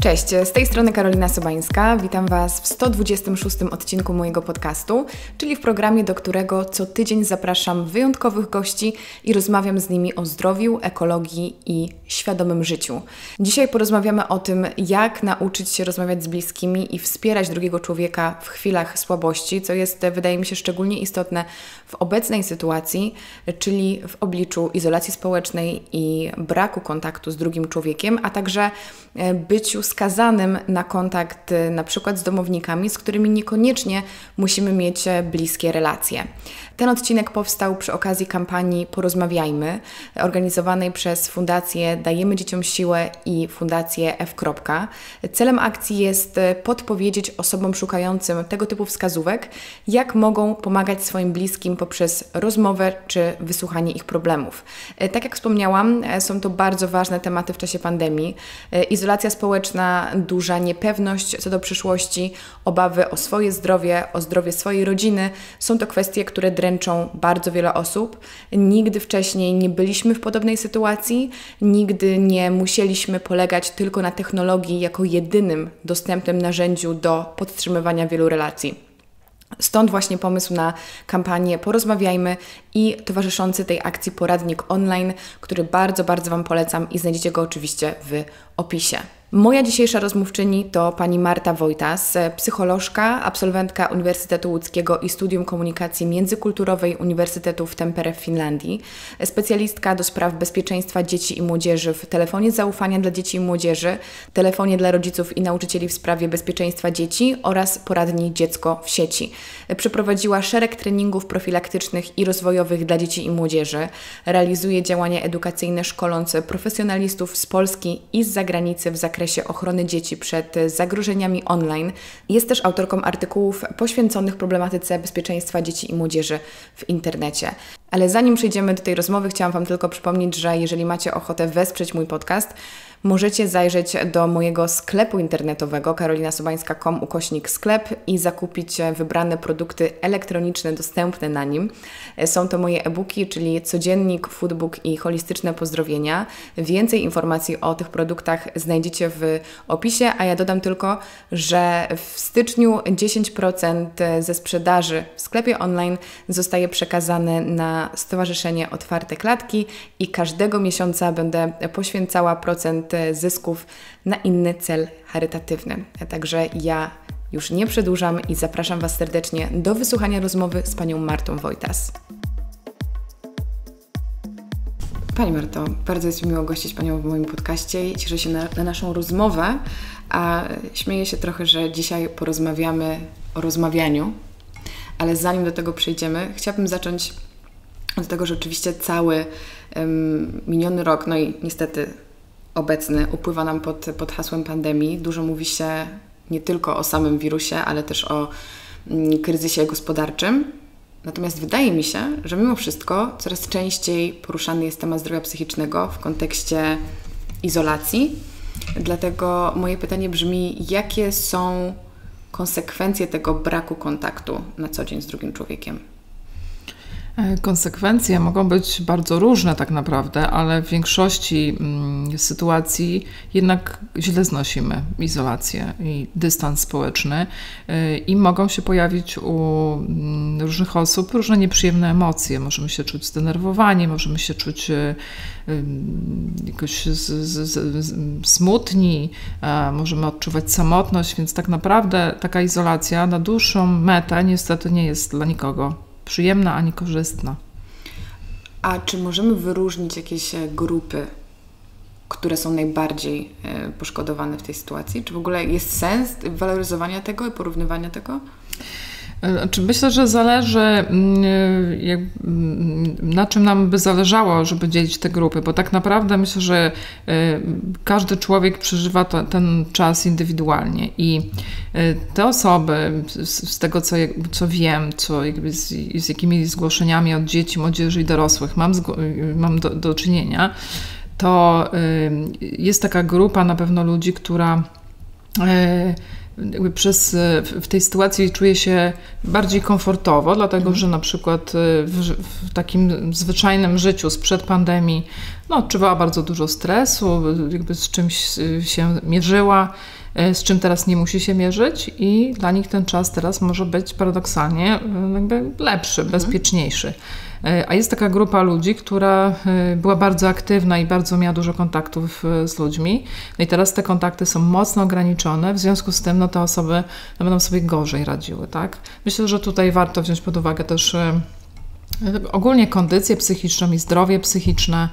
Cześć, z tej strony Karolina Sobańska. Witam Was w 126 odcinku mojego podcastu, czyli w programie, do którego co tydzień zapraszam wyjątkowych gości i rozmawiam z nimi o zdrowiu, ekologii i świadomym życiu. Dzisiaj porozmawiamy o tym, jak nauczyć się rozmawiać z bliskimi i wspierać drugiego człowieka w chwilach słabości, co jest, wydaje mi się, szczególnie istotne w obecnej sytuacji, czyli w obliczu izolacji społecznej i braku kontaktu z drugim człowiekiem, a także byciu skazanym na kontakt na przykład z domownikami, z którymi niekoniecznie musimy mieć bliskie relacje. Ten odcinek powstał przy okazji kampanii Porozmawiajmy, organizowanej przez Fundację Dajemy Dzieciom Siłę i Fundację F. Celem akcji jest podpowiedzieć osobom szukającym tego typu wskazówek, jak mogą pomagać swoim bliskim poprzez rozmowę czy wysłuchanie ich problemów. Tak jak wspomniałam, są to bardzo ważne tematy w czasie pandemii. Izolacja społeczna, duża niepewność co do przyszłości, obawy o swoje zdrowie, o zdrowie swojej rodziny są to kwestie, które dręczą bardzo wiele osób. Nigdy wcześniej nie byliśmy w podobnej sytuacji, nigdy nie musieliśmy polegać tylko na technologii jako jedynym dostępnym narzędziu do podtrzymywania wielu relacji. Stąd właśnie pomysł na kampanię Porozmawiajmy i towarzyszący tej akcji poradnik online, który bardzo Wam polecam i znajdziecie go oczywiście w opisie. Moja dzisiejsza rozmówczyni to pani Marta Wojtas, psycholożka, absolwentka Uniwersytetu Łódzkiego i Studium Komunikacji Międzykulturowej Uniwersytetu w Tampere w Finlandii, specjalistka do spraw bezpieczeństwa dzieci i młodzieży w telefonie zaufania dla dzieci i młodzieży, telefonie dla rodziców i nauczycieli w sprawie bezpieczeństwa dzieci oraz poradni Dziecko w sieci. Przeprowadziła szereg treningów profilaktycznych i rozwojowych dla dzieci i młodzieży, realizuje działania edukacyjne szkolące profesjonalistów z Polski i z zagranicy w zakresie ochrony dzieci przed zagrożeniami online. Jest też autorką artykułów poświęconych problematyce bezpieczeństwa dzieci i młodzieży w internecie. Ale zanim przejdziemy do tej rozmowy, chciałam Wam tylko przypomnieć, że jeżeli macie ochotę wesprzeć mój podcast, możecie zajrzeć do mojego sklepu internetowego karolinasobańska.com/sklep i zakupić wybrane produkty elektroniczne dostępne na nim. Są to moje e-booki, czyli codziennik, foodbook i holistyczne pozdrowienia. Więcej informacji o tych produktach znajdziecie w opisie, a ja dodam tylko, że w styczniu 10% ze sprzedaży w sklepie online zostaje przekazane na Stowarzyszenie Otwarte Klatki i każdego miesiąca będę poświęcała procent zysków na inny cel charytatywny. Także ja już nie przedłużam i zapraszam Was serdecznie do wysłuchania rozmowy z panią Martą Wojtas. Pani Marto, bardzo jest mi miło gościć Panią w moim podcaście i cieszę się na naszą rozmowę, a śmieję się trochę, że dzisiaj porozmawiamy o rozmawianiu, ale zanim do tego przejdziemy, chciałabym zacząć od tego, że oczywiście cały miniony rok, no i niestety obecny, upływa nam pod hasłem pandemii. Dużo mówi się nie tylko o samym wirusie, ale też o kryzysie gospodarczym. Natomiast wydaje mi się, że mimo wszystko coraz częściej poruszany jest temat zdrowia psychicznego w kontekście izolacji. Dlatego moje pytanie brzmi, jakie są konsekwencje tego braku kontaktu na co dzień z drugim człowiekiem? Konsekwencje mogą być bardzo różne tak naprawdę, ale w większości sytuacji jednak źle znosimy izolację i dystans społeczny i mogą się pojawić u różnych osób różne nieprzyjemne emocje. Możemy się czuć zdenerwowani, możemy się czuć jakoś smutni, możemy odczuwać samotność, więc tak naprawdę taka izolacja na dłuższą metę niestety nie jest dla nikogo przyjemna ani korzystna. A czy możemy wyróżnić jakieś grupy, które są najbardziej poszkodowane w tej sytuacji? Czy w ogóle jest sens waloryzowania tego i porównywania tego? Myślę, że zależy, na czym nam by zależało, żeby dzielić te grupy, bo tak naprawdę myślę, że każdy człowiek przeżywa ten czas indywidualnie i te osoby, z tego co wiem, z jakimi zgłoszeniami od dzieci, młodzieży i dorosłych mam do czynienia, to jest taka grupa na pewno ludzi, która jakby w tej sytuacji czuję się bardziej komfortowo, dlatego że na przykład w takim zwyczajnym życiu sprzed pandemii odczuwała bardzo dużo stresu, jakby z czymś się mierzyła, z czym teraz nie musi się mierzyć i dla nich ten czas teraz może być paradoksalnie jakby lepszy, bezpieczniejszy. A jest taka grupa ludzi, która była bardzo aktywna i bardzo miała dużo kontaktów z ludźmi. No i teraz te kontakty są mocno ograniczone, w związku z tym te osoby będą sobie gorzej radziły. Tak? Myślę, że tutaj warto wziąć pod uwagę też ogólnie kondycję psychiczną i zdrowie psychiczne.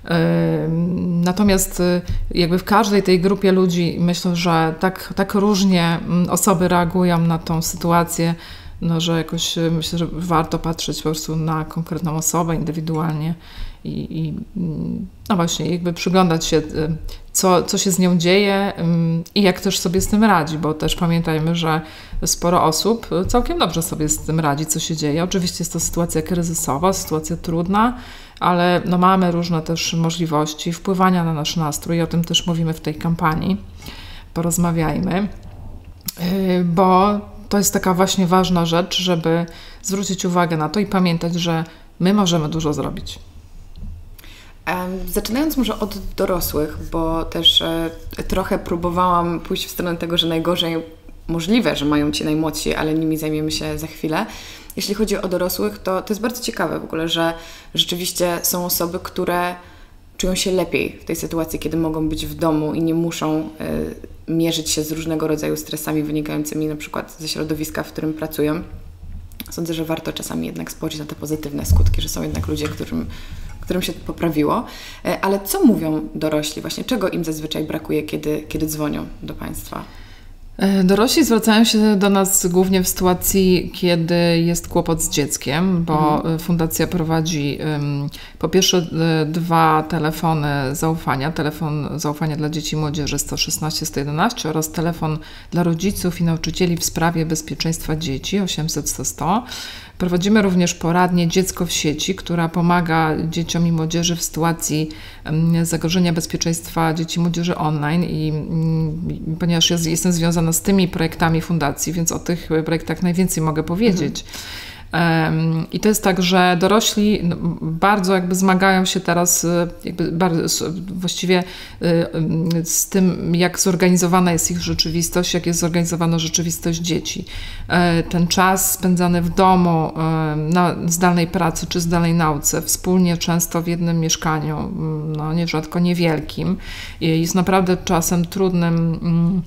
Natomiast jakby w każdej tej grupie ludzi myślę, że tak różnie osoby reagują na tą sytuację, że jakoś myślę, że warto patrzeć po prostu na konkretną osobę indywidualnie i właśnie jakby przyglądać się, co się z nią dzieje i jak też sobie z tym radzi, bo też pamiętajmy, że sporo osób całkiem dobrze sobie z tym radzi, co się dzieje. Oczywiście jest to sytuacja kryzysowa, sytuacja trudna, ale mamy różne też możliwości wpływania na nasz nastrój i o tym też mówimy w tej kampanii. Porozmawiajmy, bo to jest taka właśnie ważna rzecz, żeby zwrócić uwagę na to i pamiętać, że my możemy dużo zrobić. Zaczynając może od dorosłych, bo też trochę próbowałam pójść w stronę tego, że najgorzej możliwe, że mają ci najmłodsi, ale nimi zajmiemy się za chwilę. Jeśli chodzi o dorosłych, to jest bardzo ciekawe w ogóle, że rzeczywiście są osoby, które czują się lepiej w tej sytuacji, kiedy mogą być w domu i nie muszą mierzyć się z różnego rodzaju stresami wynikającymi na przykład ze środowiska, w którym pracują. Sądzę, że warto czasami jednak spojrzeć na te pozytywne skutki, że są jednak ludzie, którym się poprawiło. Ale co mówią dorośli właśnie? Czego im zazwyczaj brakuje, kiedy dzwonią do Państwa? Dorośli zwracają się do nas głównie w sytuacji, kiedy jest kłopot z dzieckiem, bo fundacja prowadzi po pierwsze 2 telefony zaufania. Telefon zaufania dla dzieci i młodzieży 116 111 oraz telefon dla rodziców i nauczycieli w sprawie bezpieczeństwa dzieci 800 100 100. Prowadzimy również poradnię Dziecko w sieci, która pomaga dzieciom i młodzieży w sytuacji zagrożenia bezpieczeństwa dzieci i młodzieży online i ponieważ jestem związana z tymi projektami fundacji, więc o tych projektach najwięcej mogę powiedzieć. I to jest tak, że dorośli bardzo jakby zmagają się teraz właściwie z tym, jak zorganizowana jest ich rzeczywistość, jak jest zorganizowana rzeczywistość dzieci. Ten czas spędzany w domu, na zdalnej pracy czy zdalnej nauce, wspólnie często w jednym mieszkaniu, nierzadko niewielkim, jest naprawdę czasem trudnym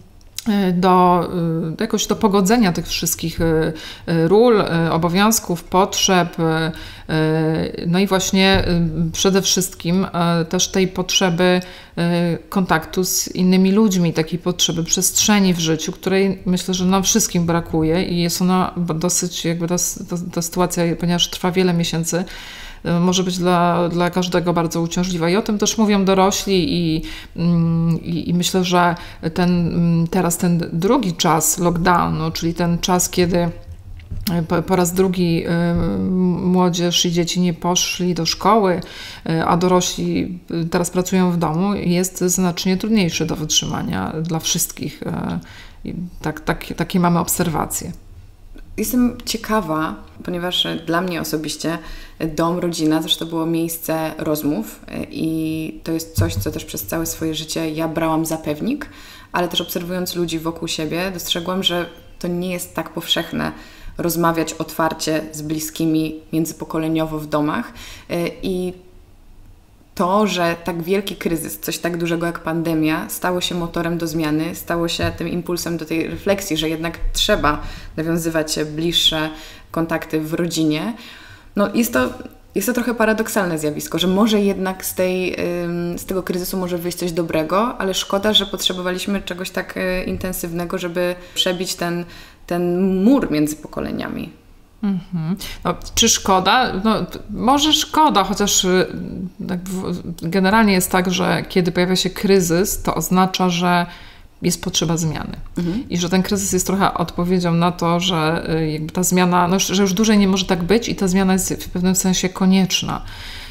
jakoś do pogodzenia tych wszystkich ról, obowiązków, potrzeb, no i właśnie przede wszystkim też tej potrzeby kontaktu z innymi ludźmi, takiej potrzeby przestrzeni w życiu, której myślę, że nam wszystkim brakuje i jest ona dosyć jakby ta sytuacja, ponieważ trwa wiele miesięcy, może być dla każdego bardzo uciążliwa. I o tym też mówią dorośli i myślę, że teraz ten drugi czas lockdownu, czyli ten czas, kiedy po raz drugi młodzież i dzieci nie poszli do szkoły, a dorośli teraz pracują w domu, jest znacznie trudniejszy do wytrzymania dla wszystkich. Takie mamy obserwacje. Jestem ciekawa, ponieważ dla mnie osobiście dom, rodzina też to było miejsce rozmów i to jest coś, co też przez całe swoje życie ja brałam za pewnik, ale też obserwując ludzi wokół siebie dostrzegłam, że to nie jest tak powszechne rozmawiać otwarcie z bliskimi międzypokoleniowo w domach i to, że tak wielki kryzys, coś tak dużego jak pandemia, stało się motorem do zmiany, stało się tym impulsem do tej refleksji, że jednak trzeba nawiązywać bliższe kontakty w rodzinie. Jest to trochę paradoksalne zjawisko, że może jednak z tego kryzysu może wyjść coś dobrego, ale szkoda, że potrzebowaliśmy czegoś tak intensywnego, żeby przebić ten mur między pokoleniami. Czy szkoda? Może szkoda, chociaż generalnie jest tak, że kiedy pojawia się kryzys, to oznacza, że jest potrzeba zmiany. I że ten kryzys jest trochę odpowiedzią na to, że jakby ta zmiana, że już dłużej nie może tak być i ta zmiana jest w pewnym sensie konieczna.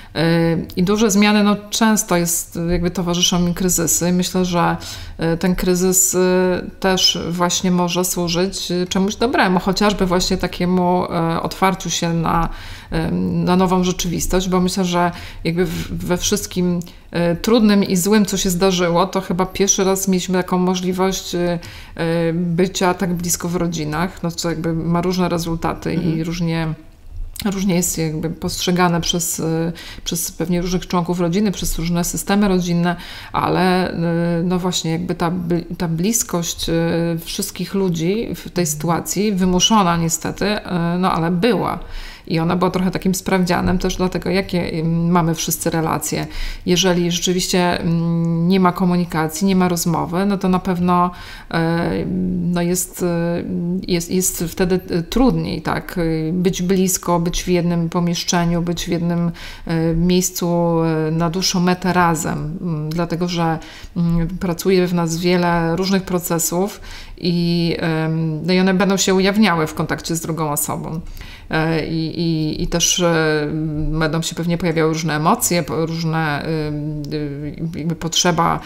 I duże zmiany często jakby towarzyszą mi kryzysy. Myślę, że ten kryzys też właśnie może służyć czemuś dobremu, chociażby właśnie takiemu otwarciu się na nową rzeczywistość, bo myślę, że jakby we wszystkim trudnym i złym, co się zdarzyło, to chyba pierwszy raz mieliśmy taką możliwość bycia tak blisko w rodzinach, co jakby ma różne rezultaty i różnie jest jakby postrzegane przez pewnie różnych członków rodziny, przez różne systemy rodzinne, ale właśnie jakby ta bliskość wszystkich ludzi w tej sytuacji, wymuszona niestety, ale była. I ona była trochę takim sprawdzianem też dlatego, jakie mamy wszyscy relacje. Jeżeli rzeczywiście nie ma komunikacji, nie ma rozmowy, to na pewno jest wtedy trudniej, tak? Być blisko, być w jednym pomieszczeniu, być w jednym miejscu na dłuższą metę razem. Dlatego, że pracuje w nas wiele różnych procesów i one będą się ujawniały w kontakcie z drugą osobą. I też będą się pewnie pojawiały różne emocje, różne jakby potrzeba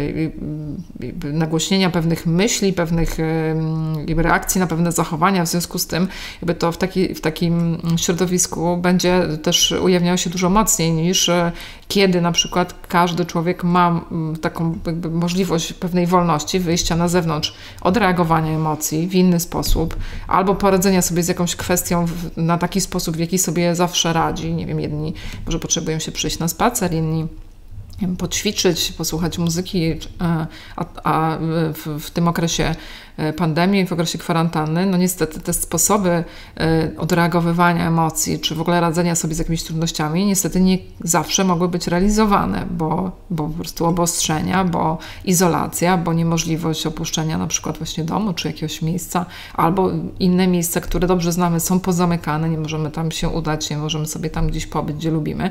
nagłośnienia pewnych myśli, pewnych jakby reakcji na pewne zachowania. W związku z tym jakby to w takim środowisku będzie też ujawniało się dużo mocniej niż kiedy na przykład każdy człowiek ma taką jakby możliwość pewnej wolności wyjścia na zewnątrz, odreagowania emocji w inny sposób albo poradzenia sobie z jakąś kwestią na taki sposób, w jaki sobie zawsze radzi. Nie wiem, jedni może potrzebują się przyjść na spacer, inni poćwiczyć, posłuchać muzyki, a w tym okresie pandemii, w okresie kwarantanny, niestety te sposoby odreagowywania emocji, czy w ogóle radzenia sobie z jakimiś trudnościami, niestety nie zawsze mogły być realizowane, bo po prostu obostrzenia, bo izolacja, bo niemożliwość opuszczenia na przykład właśnie domu, czy jakiegoś miejsca, albo inne miejsca, które dobrze znamy, są pozamykane, nie możemy tam się udać, nie możemy sobie tam gdzieś pobyć, gdzie lubimy.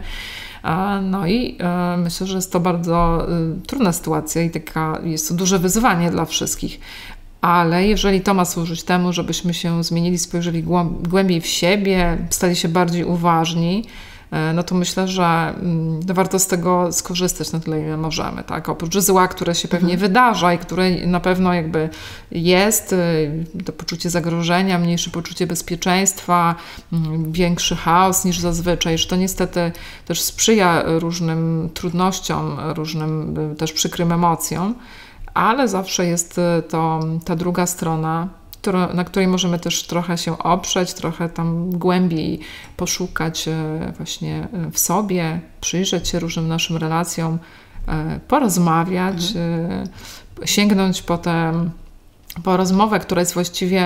I myślę, że jest to bardzo trudna sytuacja i jest to duże wyzwanie dla wszystkich. Ale jeżeli to ma służyć temu, żebyśmy się zmienili, spojrzeli głębiej w siebie, stali się bardziej uważni, to myślę, że warto z tego skorzystać na tyle, ile możemy. Tak? Oprócz zła, które się pewnie wydarza i które na pewno jakby jest, to poczucie zagrożenia, mniejsze poczucie bezpieczeństwa, większy chaos niż zazwyczaj, że to niestety też sprzyja różnym trudnościom, różnym też przykrym emocjom, ale zawsze jest to ta druga strona, na której możemy też trochę się oprzeć, trochę tam głębiej poszukać właśnie w sobie, przyjrzeć się różnym naszym relacjom, porozmawiać, sięgnąć potem po rozmowę, która jest właściwie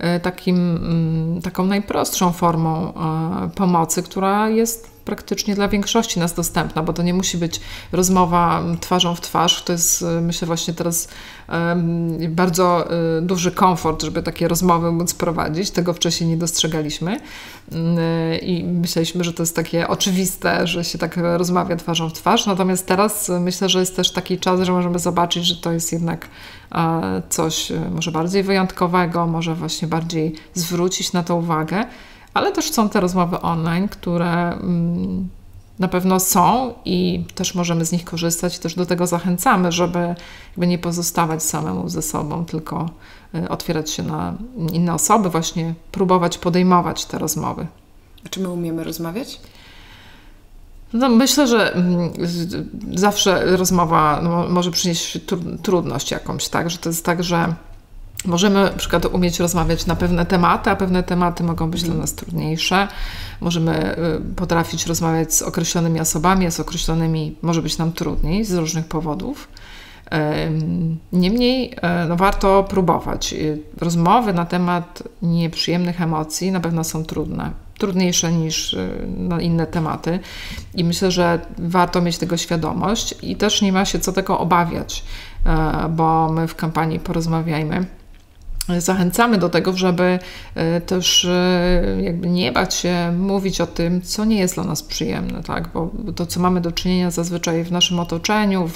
taką najprostszą formą pomocy, która jest praktycznie dla większości nas dostępna, bo to nie musi być rozmowa twarzą w twarz. To jest, myślę, właśnie teraz bardzo duży komfort, żeby takie rozmowy móc prowadzić. Tego wcześniej nie dostrzegaliśmy i myśleliśmy, że to jest takie oczywiste, że się tak rozmawia twarzą w twarz. Natomiast teraz myślę, że jest też taki czas, że możemy zobaczyć, że to jest jednak coś może bardziej wyjątkowego, może właśnie bardziej zwrócić na to uwagę. Ale też są te rozmowy online, które na pewno są i też możemy z nich korzystać i też do tego zachęcamy, żeby nie pozostawać samemu ze sobą, tylko otwierać się na inne osoby, właśnie próbować podejmować te rozmowy. A czy my umiemy rozmawiać? Myślę, że zawsze rozmowa może przynieść trudność jakąś, tak? Że to jest tak, że możemy na przykład umieć rozmawiać na pewne tematy, a pewne tematy mogą być dla nas trudniejsze. Możemy potrafić rozmawiać z określonymi osobami, a z określonymi może być nam trudniej z różnych powodów. Niemniej warto próbować. Rozmowy na temat nieprzyjemnych emocji na pewno są trudniejsze niż na inne tematy i myślę, że warto mieć tego świadomość i też nie ma się co tego obawiać, bo my w kampanii Porozmawiajmy zachęcamy do tego, żeby też jakby nie bać się mówić o tym, co nie jest dla nas przyjemne, tak? Bo to, co mamy do czynienia zazwyczaj w naszym otoczeniu,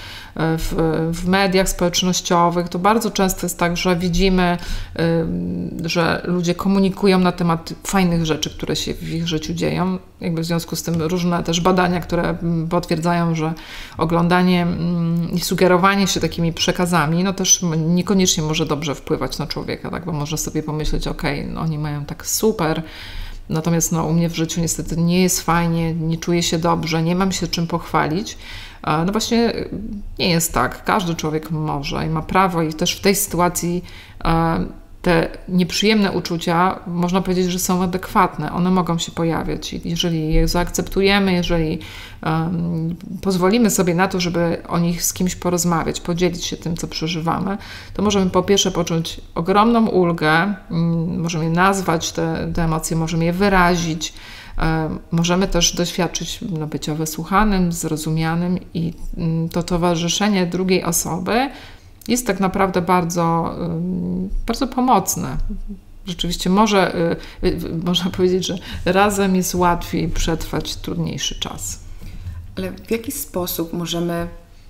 w mediach społecznościowych, to bardzo często jest tak, że widzimy, że ludzie komunikują na temat fajnych rzeczy, które się w ich życiu dzieją. Jakby w związku z tym różne też badania, które potwierdzają, że oglądanie i sugerowanie się takimi przekazami, no też niekoniecznie może dobrze wpływać na człowieka, tak? Bo może sobie pomyśleć, no oni mają tak super, natomiast no, u mnie w życiu niestety nie jest fajnie, nie czuję się dobrze, nie mam się czym pochwalić. No właśnie nie jest tak. Każdy człowiek może i ma prawo i też w tej sytuacji te nieprzyjemne uczucia, można powiedzieć, że są adekwatne. One mogą się pojawiać. Jeżeli je zaakceptujemy, jeżeli pozwolimy sobie na to, żeby o nich z kimś porozmawiać, podzielić się tym, co przeżywamy, to możemy po pierwsze poczuć ogromną ulgę, możemy nazwać te emocje, możemy je wyrazić, możemy też doświadczyć bycia wysłuchanym, zrozumianym i to towarzyszenie drugiej osoby jest tak naprawdę bardzo, bardzo pomocne. Rzeczywiście można powiedzieć, że razem jest łatwiej przetrwać trudniejszy czas. Ale w jaki sposób możemy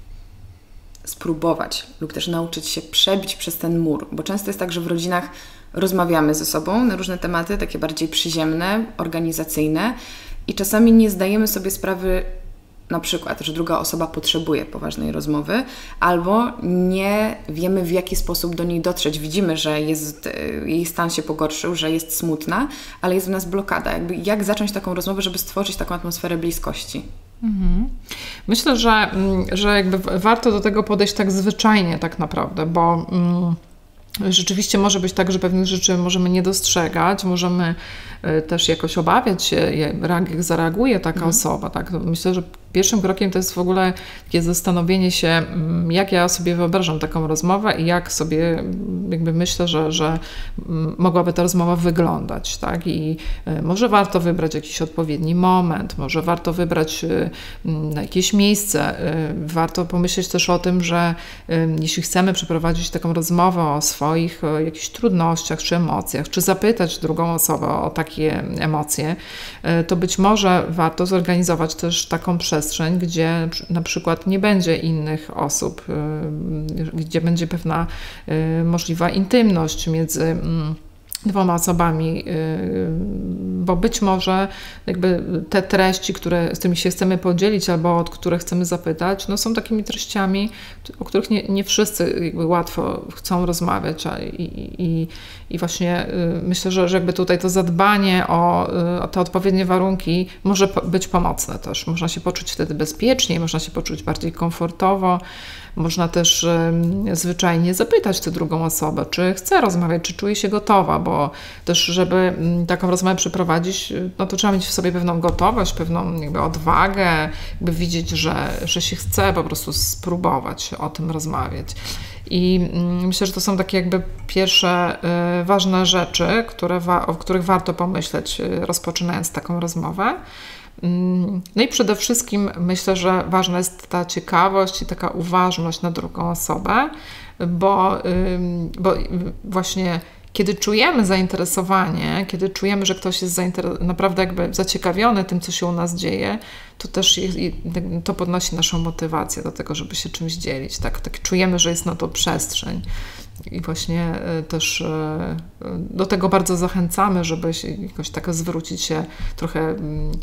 spróbować lub też nauczyć się przebić przez ten mur? Bo często jest tak, że w rodzinach rozmawiamy ze sobą na różne tematy, takie bardziej przyziemne, organizacyjne i czasami nie zdajemy sobie sprawy, na przykład, że druga osoba potrzebuje poważnej rozmowy, albo nie wiemy, w jaki sposób do niej dotrzeć. Widzimy, że jej stan się pogorszył, że jest smutna, ale jest w nas blokada. Jak zacząć taką rozmowę, żeby stworzyć taką atmosferę bliskości? Myślę, że jakby warto do tego podejść tak zwyczajnie tak naprawdę, bo rzeczywiście może być tak, że pewnych rzeczy możemy nie dostrzegać, możemy też jakoś obawiać się, jak zareaguje taka osoba. Tak? Myślę, że pierwszym krokiem to jest w ogóle takie zastanowienie się, jak ja sobie wyobrażam taką rozmowę i jak sobie jakby myślę, że mogłaby ta rozmowa wyglądać. Tak? I może warto wybrać jakiś odpowiedni moment, może warto wybrać jakieś miejsce. Warto pomyśleć też o tym, że jeśli chcemy przeprowadzić taką rozmowę o swoich jakichś trudnościach czy emocjach, czy zapytać drugą osobę o takie emocje, to być może warto zorganizować też taką przestrzeń, gdzie na przykład nie będzie innych osób, gdzie będzie pewna możliwa intymność między dwoma osobami, bo być może jakby te treści, z którymi się chcemy podzielić albo od których chcemy zapytać, no są takimi treściami, o których nie wszyscy jakby łatwo chcą rozmawiać i właśnie myślę, że jakby tutaj to zadbanie o te odpowiednie warunki może być pomocne też. Można się poczuć wtedy bezpieczniej, można się poczuć bardziej komfortowo. Można też zwyczajnie zapytać tę drugą osobę, czy chce rozmawiać, czy czuje się gotowa, bo też, żeby taką rozmowę przeprowadzić, no to trzeba mieć w sobie pewną gotowość, pewną jakby odwagę, jakby widzieć, że się chce po prostu spróbować o tym rozmawiać. I myślę, że to są takie jakby pierwsze ważne rzeczy, o których warto pomyśleć, rozpoczynając taką rozmowę. No i przede wszystkim myślę, że ważna jest ta ciekawość i taka uważność na drugą osobę, bo właśnie kiedy czujemy zainteresowanie, kiedy czujemy, że ktoś jest naprawdę jakby zaciekawiony tym, co się u nas dzieje, to też to podnosi naszą motywację do tego, żeby się czymś dzielić. Tak czujemy, że jest na to przestrzeń. I właśnie też do tego bardzo zachęcamy, żeby jakoś tak zwrócić się trochę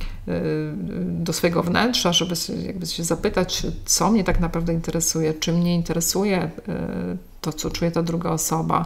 do swojego wnętrza, żeby jakby się zapytać, co mnie tak naprawdę interesuje, czy mnie interesuje to, co czuje ta druga osoba.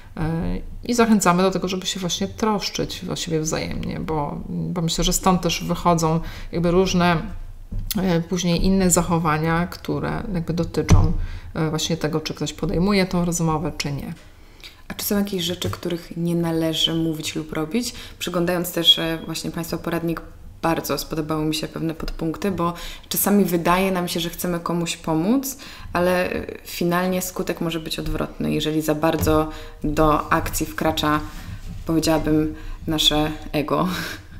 I zachęcamy do tego, żeby się właśnie troszczyć o siebie wzajemnie, bo myślę, że stąd też wychodzą jakby różne później inne zachowania, które jakby dotyczą właśnie tego, czy ktoś podejmuje tą rozmowę, czy nie. A czy są jakieś rzeczy, których nie należy mówić lub robić? Przyglądając też właśnie Państwa poradnik, bardzo spodobały mi się pewne podpunkty, bo czasami wydaje nam się, że chcemy komuś pomóc, ale finalnie skutek może być odwrotny, jeżeli za bardzo do akcji wkracza, powiedziałabym, nasze ego.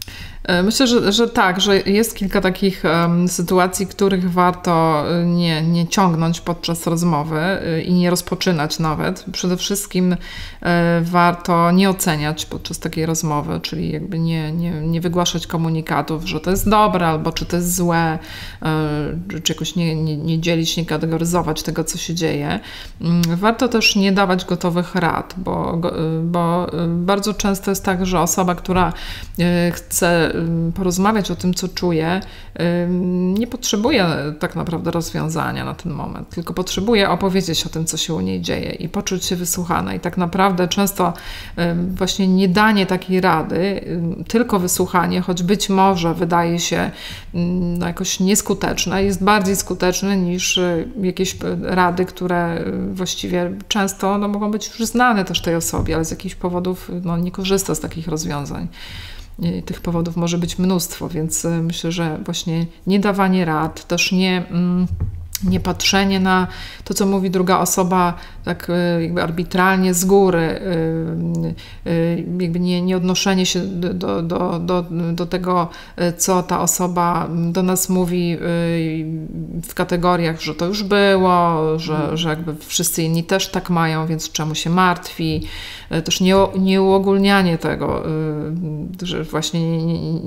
Myślę, że tak, że jest kilka takich sytuacji, których warto nie ciągnąć podczas rozmowy i nie rozpoczynać nawet. Przede wszystkim warto nie oceniać podczas takiej rozmowy, czyli jakby nie wygłaszać komunikatów, że to jest dobre albo czy to jest złe, czy jakoś nie dzielić, nie kategoryzować tego, co się dzieje. Warto też nie dawać gotowych rad, bo bardzo często jest tak, że osoba, która chce porozmawiać o tym, co czuje, nie potrzebuje tak naprawdę rozwiązania na ten moment, tylko potrzebuje opowiedzieć o tym, co się u niej dzieje i poczuć się wysłuchana. I tak naprawdę często właśnie nie danie takiej rady, tylko wysłuchanie, choć być może wydaje się jakoś nieskuteczne, jest bardziej skuteczne niż jakieś rady, które właściwie często mogą być już znane też tej osobie, ale z jakichś powodów nie korzysta z takich rozwiązań. I tych powodów może być mnóstwo, więc myślę, że właśnie nie dawanie rad, też nie patrzenie na to, co mówi druga osoba tak jakby arbitralnie z góry, jakby nie odnoszenie się do tego, co ta osoba do nas mówi w kategoriach, że to już było, że jakby wszyscy inni też tak mają, więc czemu się martwi. Też nie uogólnianie tego, że właśnie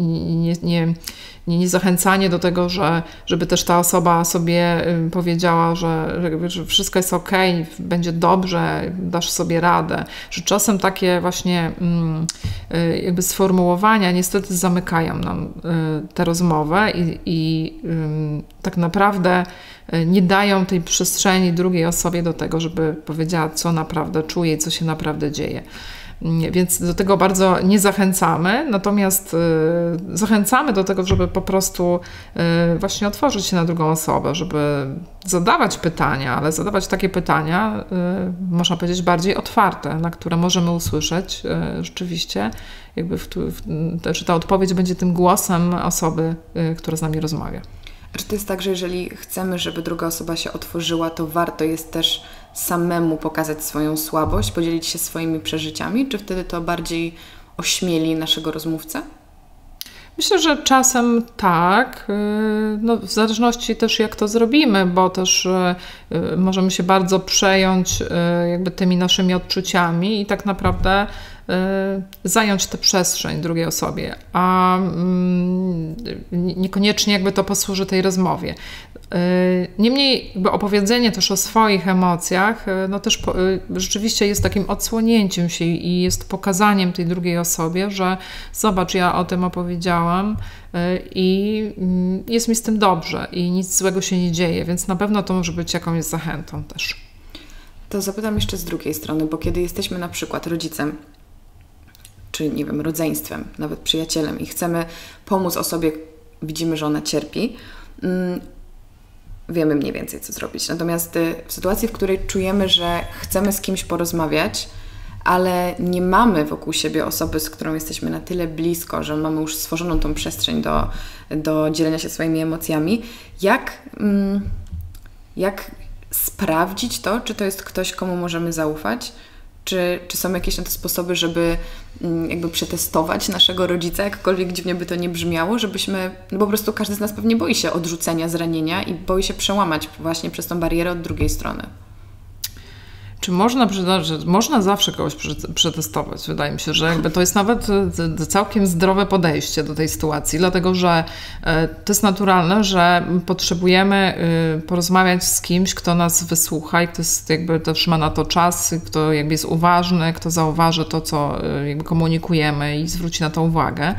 nie zachęcanie do tego, żeby też ta osoba sobie powiedziała, że wszystko jest okej, będzie dobrze, dasz sobie radę. Że czasem takie właśnie jakby sformułowania niestety zamykają nam tę rozmowę i tak naprawdę nie dają tej przestrzeni drugiej osobie do tego, żeby powiedziała, co naprawdę czuje i co się naprawdę dzieje. Więc do tego bardzo nie zachęcamy, natomiast zachęcamy do tego, żeby po prostu właśnie otworzyć się na drugą osobę, żeby zadawać pytania, ale zadawać takie pytania, można powiedzieć, bardziej otwarte, na które możemy usłyszeć rzeczywiście, jakby czy ta odpowiedź będzie tym głosem osoby, która z nami rozmawia. Czy to jest tak, że jeżeli chcemy, żeby druga osoba się otworzyła, to warto jest też samemu pokazać swoją słabość, podzielić się swoimi przeżyciami, czy wtedy to bardziej ośmieli naszego rozmówcę? Myślę, że czasem tak, w zależności też jak to zrobimy, bo też możemy się bardzo przejąć jakby tymi naszymi odczuciami i tak naprawdę zająć tę przestrzeń drugiej osobie, a niekoniecznie jakby to posłuży tej rozmowie. Niemniej jakby opowiedzenie też o swoich emocjach też rzeczywiście jest takim odsłonięciem się i jest pokazaniem tej drugiej osobie, że zobacz, ja o tym opowiedziałam i jest mi z tym dobrze i nic złego się nie dzieje, więc na pewno to może być jakąś zachętą też. To zapytam jeszcze z drugiej strony, bo kiedy jesteśmy na przykład rodzicem, czy nie wiem, rodzeństwem, nawet przyjacielem i chcemy pomóc osobie, widzimy, że ona cierpi, wiemy mniej więcej, co zrobić. Natomiast w sytuacji, w której czujemy, że chcemy z kimś porozmawiać, ale nie mamy wokół siebie osoby, z którą jesteśmy na tyle blisko, że mamy już stworzoną tą przestrzeń do dzielenia się swoimi emocjami, jak sprawdzić to, czy to jest ktoś, komu możemy zaufać? Czy są jakieś na to sposoby, żeby jakby przetestować naszego rodzica, jakkolwiek dziwnie by to nie brzmiało, żebyśmy, po prostu każdy z nas pewnie boi się odrzucenia, zranienia i boi się przełamać właśnie przez tą barierę od drugiej strony. Czy można zawsze kogoś przetestować? Wydaje mi się, że jakby to jest nawet całkiem zdrowe podejście do tej sytuacji, dlatego że to jest naturalne, że potrzebujemy porozmawiać z kimś, kto nas wysłucha i kto jest jakby też ma na to czas, kto jakby jest uważny, kto zauważy to, co jakby komunikujemy i zwróci na to uwagę.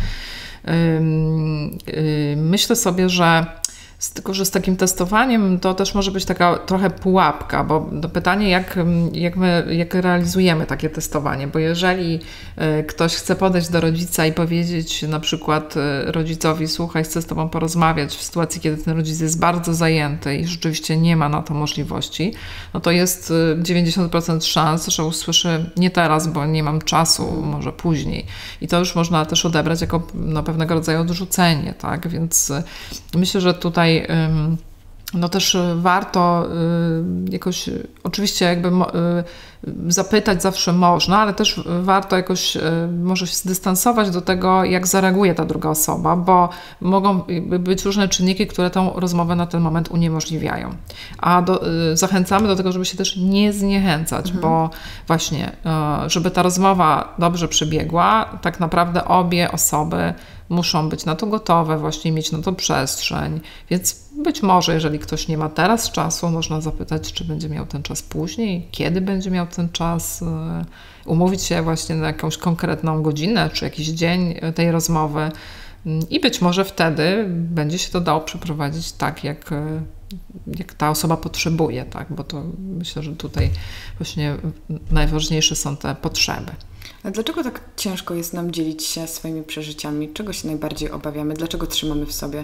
Myślę sobie, że tylko że z takim testowaniem to też może być taka trochę pułapka, bo pytanie, jak realizujemy takie testowanie, bo jeżeli ktoś chce podejść do rodzica i powiedzieć na przykład rodzicowi, słuchaj, chcę z tobą porozmawiać w sytuacji, kiedy ten rodzic jest bardzo zajęty i rzeczywiście nie ma na to możliwości, no to jest 90% szans, że usłyszy nie teraz, bo nie mam czasu, może później. I to już można też odebrać jako pewnego rodzaju odrzucenie, tak? Więc myślę, że tutaj no też warto jakoś, oczywiście jakby zapytać zawsze można, ale też warto jakoś może się zdystansować do tego, jak zareaguje ta druga osoba, bo mogą być różne czynniki, które tą rozmowę na ten moment uniemożliwiają. A zachęcamy do tego, żeby się też nie zniechęcać, bo właśnie, żeby ta rozmowa dobrze przebiegła, tak naprawdę obie osoby muszą być na to gotowe, właśnie mieć na to przestrzeń, więc być może, jeżeli ktoś nie ma teraz czasu, można zapytać, czy będzie miał ten czas później, kiedy będzie miał ten czas, umówić się właśnie na jakąś konkretną godzinę, czy jakiś dzień tej rozmowy i być może wtedy będzie się to dało przeprowadzić tak, jak ta osoba potrzebuje, tak? Bo to myślę, że tutaj właśnie najważniejsze są te potrzeby. A dlaczego tak ciężko jest nam dzielić się swoimi przeżyciami? Czego się najbardziej obawiamy? Dlaczego trzymamy w sobie?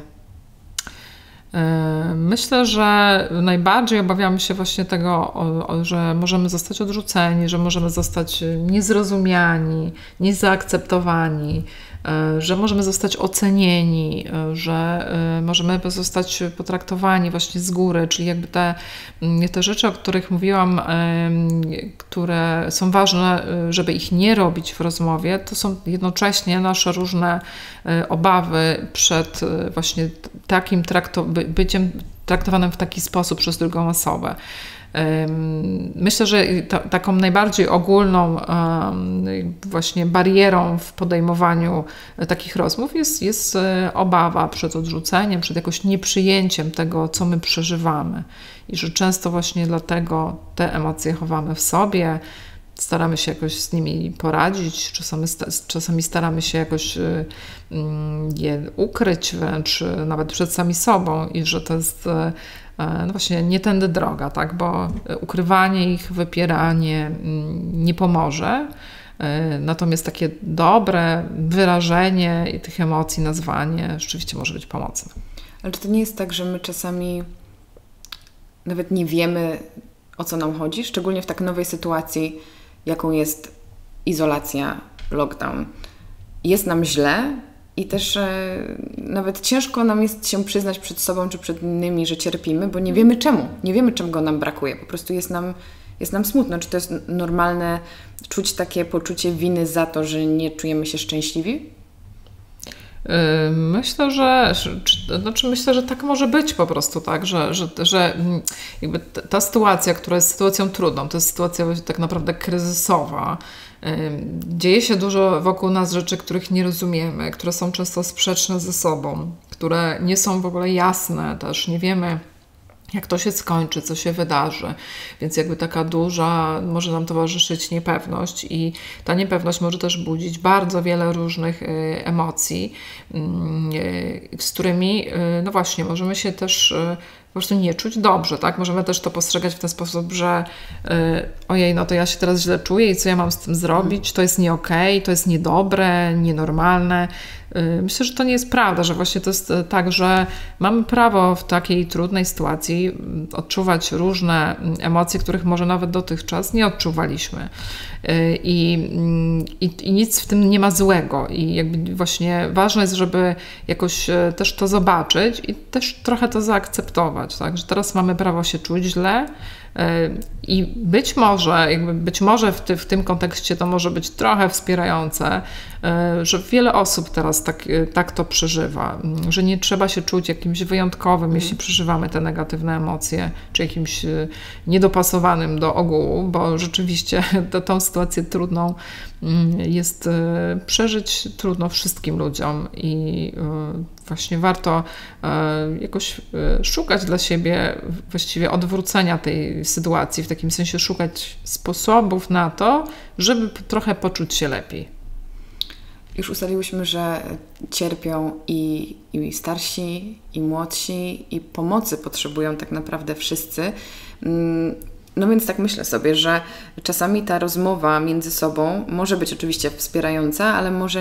Myślę, że najbardziej obawiamy się właśnie tego, że możemy zostać odrzuceni, że możemy zostać niezrozumiani, niezaakceptowani, że możemy zostać ocenieni, że możemy zostać potraktowani właśnie z góry, czyli jakby te rzeczy, o których mówiłam, które są ważne, żeby ich nie robić w rozmowie, to są jednocześnie nasze różne obawy przed właśnie takim byciem traktowanym w taki sposób przez drugą osobę. Myślę, że taką najbardziej ogólną właśnie barierą w podejmowaniu takich rozmów jest obawa przed odrzuceniem, przed jakoś nieprzyjęciem tego, co my przeżywamy. I że często właśnie dlatego te emocje chowamy w sobie, staramy się jakoś z nimi poradzić, czasami staramy się jakoś je ukryć wręcz nawet przed sami sobą i że to jest no właśnie nie tędy droga, tak? Bo ukrywanie ich, wypieranie nie pomoże. Natomiast takie dobre wyrażenie tych emocji, nazwanie rzeczywiście może być pomocne. Ale czy to nie jest tak, że my czasami nawet nie wiemy, o co nam chodzi? Szczególnie w tak nowej sytuacji, jaką jest izolacja, lockdown. Jest nam źle i też nawet ciężko nam jest się przyznać przed sobą czy przed innymi, że cierpimy, bo nie wiemy czemu. Nie wiemy, czego nam brakuje. Po prostu jest nam smutno. Czy to jest normalne czuć takie poczucie winy za to, że nie czujemy się szczęśliwi? Myślę, że tak może być po prostu, tak, że jakby ta sytuacja, która jest sytuacją trudną, to jest sytuacja tak naprawdę kryzysowa. Dzieje się dużo wokół nas rzeczy, których nie rozumiemy, które są często sprzeczne ze sobą, które nie są w ogóle jasne też, nie wiemy, jak to się skończy, co się wydarzy. Więc jakby taka duża może nam towarzyszyć niepewność i ta niepewność może też budzić bardzo wiele różnych emocji, z którymi no właśnie możemy się też po prostu nie czuć dobrze, tak? Możemy też to postrzegać w ten sposób, że ojej, no to ja się teraz źle czuję i co ja mam z tym zrobić? To jest nie okej, to jest niedobre, nienormalne. Myślę, że to nie jest prawda, że właśnie to jest tak, że mamy prawo w takiej trudnej sytuacji odczuwać różne emocje, których może nawet dotychczas nie odczuwaliśmy. I nic w tym nie ma złego. I jakby właśnie ważne jest, żeby jakoś też to zobaczyć i też trochę to zaakceptować, tak? Że teraz mamy prawo się czuć źle. I być może w tym kontekście to może być trochę wspierające, że wiele osób teraz tak to przeżywa, że nie trzeba się czuć jakimś wyjątkowym, jeśli przeżywamy te negatywne emocje, czy jakimś niedopasowanym do ogółu, bo rzeczywiście tą sytuację trudną jest przeżyć trudno wszystkim ludziom i właśnie warto jakoś szukać dla siebie właściwie odwrócenia tej sytuacji, w takim sensie szukać sposobów na to, żeby trochę poczuć się lepiej. Już ustaliłyśmy, że cierpią i starsi, i młodsi, i pomocy potrzebują tak naprawdę wszyscy. No więc tak myślę sobie, że czasami ta rozmowa między sobą może być oczywiście wspierająca, ale może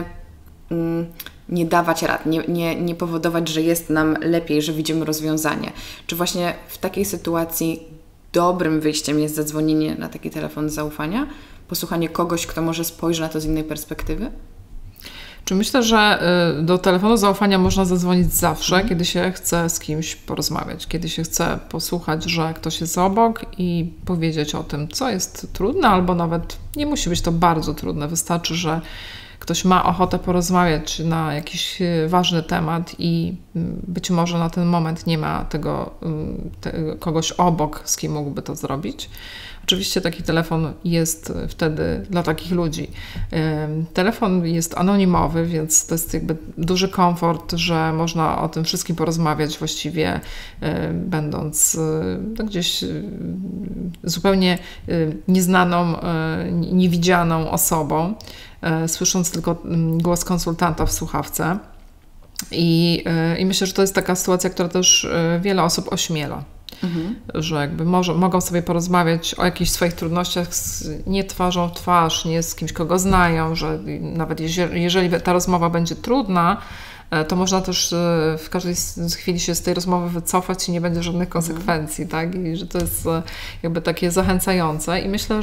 nie dawać rad, nie powodować, że jest nam lepiej, że widzimy rozwiązanie. Czy właśnie w takiej sytuacji dobrym wyjściem jest zadzwonienie na taki telefon zaufania? Posłuchanie kogoś, kto może spojrzy na to z innej perspektywy? Czy myślę, że do telefonu zaufania można zadzwonić zawsze, kiedy się chce z kimś porozmawiać, kiedy się chce posłuchać, że ktoś jest obok i powiedzieć o tym, co jest trudne, albo nawet nie musi być to bardzo trudne. Wystarczy, że ktoś ma ochotę porozmawiać na jakiś ważny temat i być może na ten moment nie ma kogoś obok, z kim mógłby to zrobić. Oczywiście taki telefon jest wtedy dla takich ludzi. Telefon jest anonimowy, więc to jest jakby duży komfort, że można o tym wszystkim porozmawiać właściwie będąc gdzieś zupełnie nieznaną, niewidzianą osobą, słysząc tylko głos konsultanta w słuchawce. I myślę, że to jest taka sytuacja, która też wiele osób ośmiela. Że jakby mogą sobie porozmawiać o jakichś swoich trudnościach nie twarzą w twarz, nie z kimś, kogo znają, że nawet jeżeli ta rozmowa będzie trudna, to można też w każdej chwili się z tej rozmowy wycofać i nie będzie żadnych konsekwencji, tak? I że to jest jakby takie zachęcające i myślę,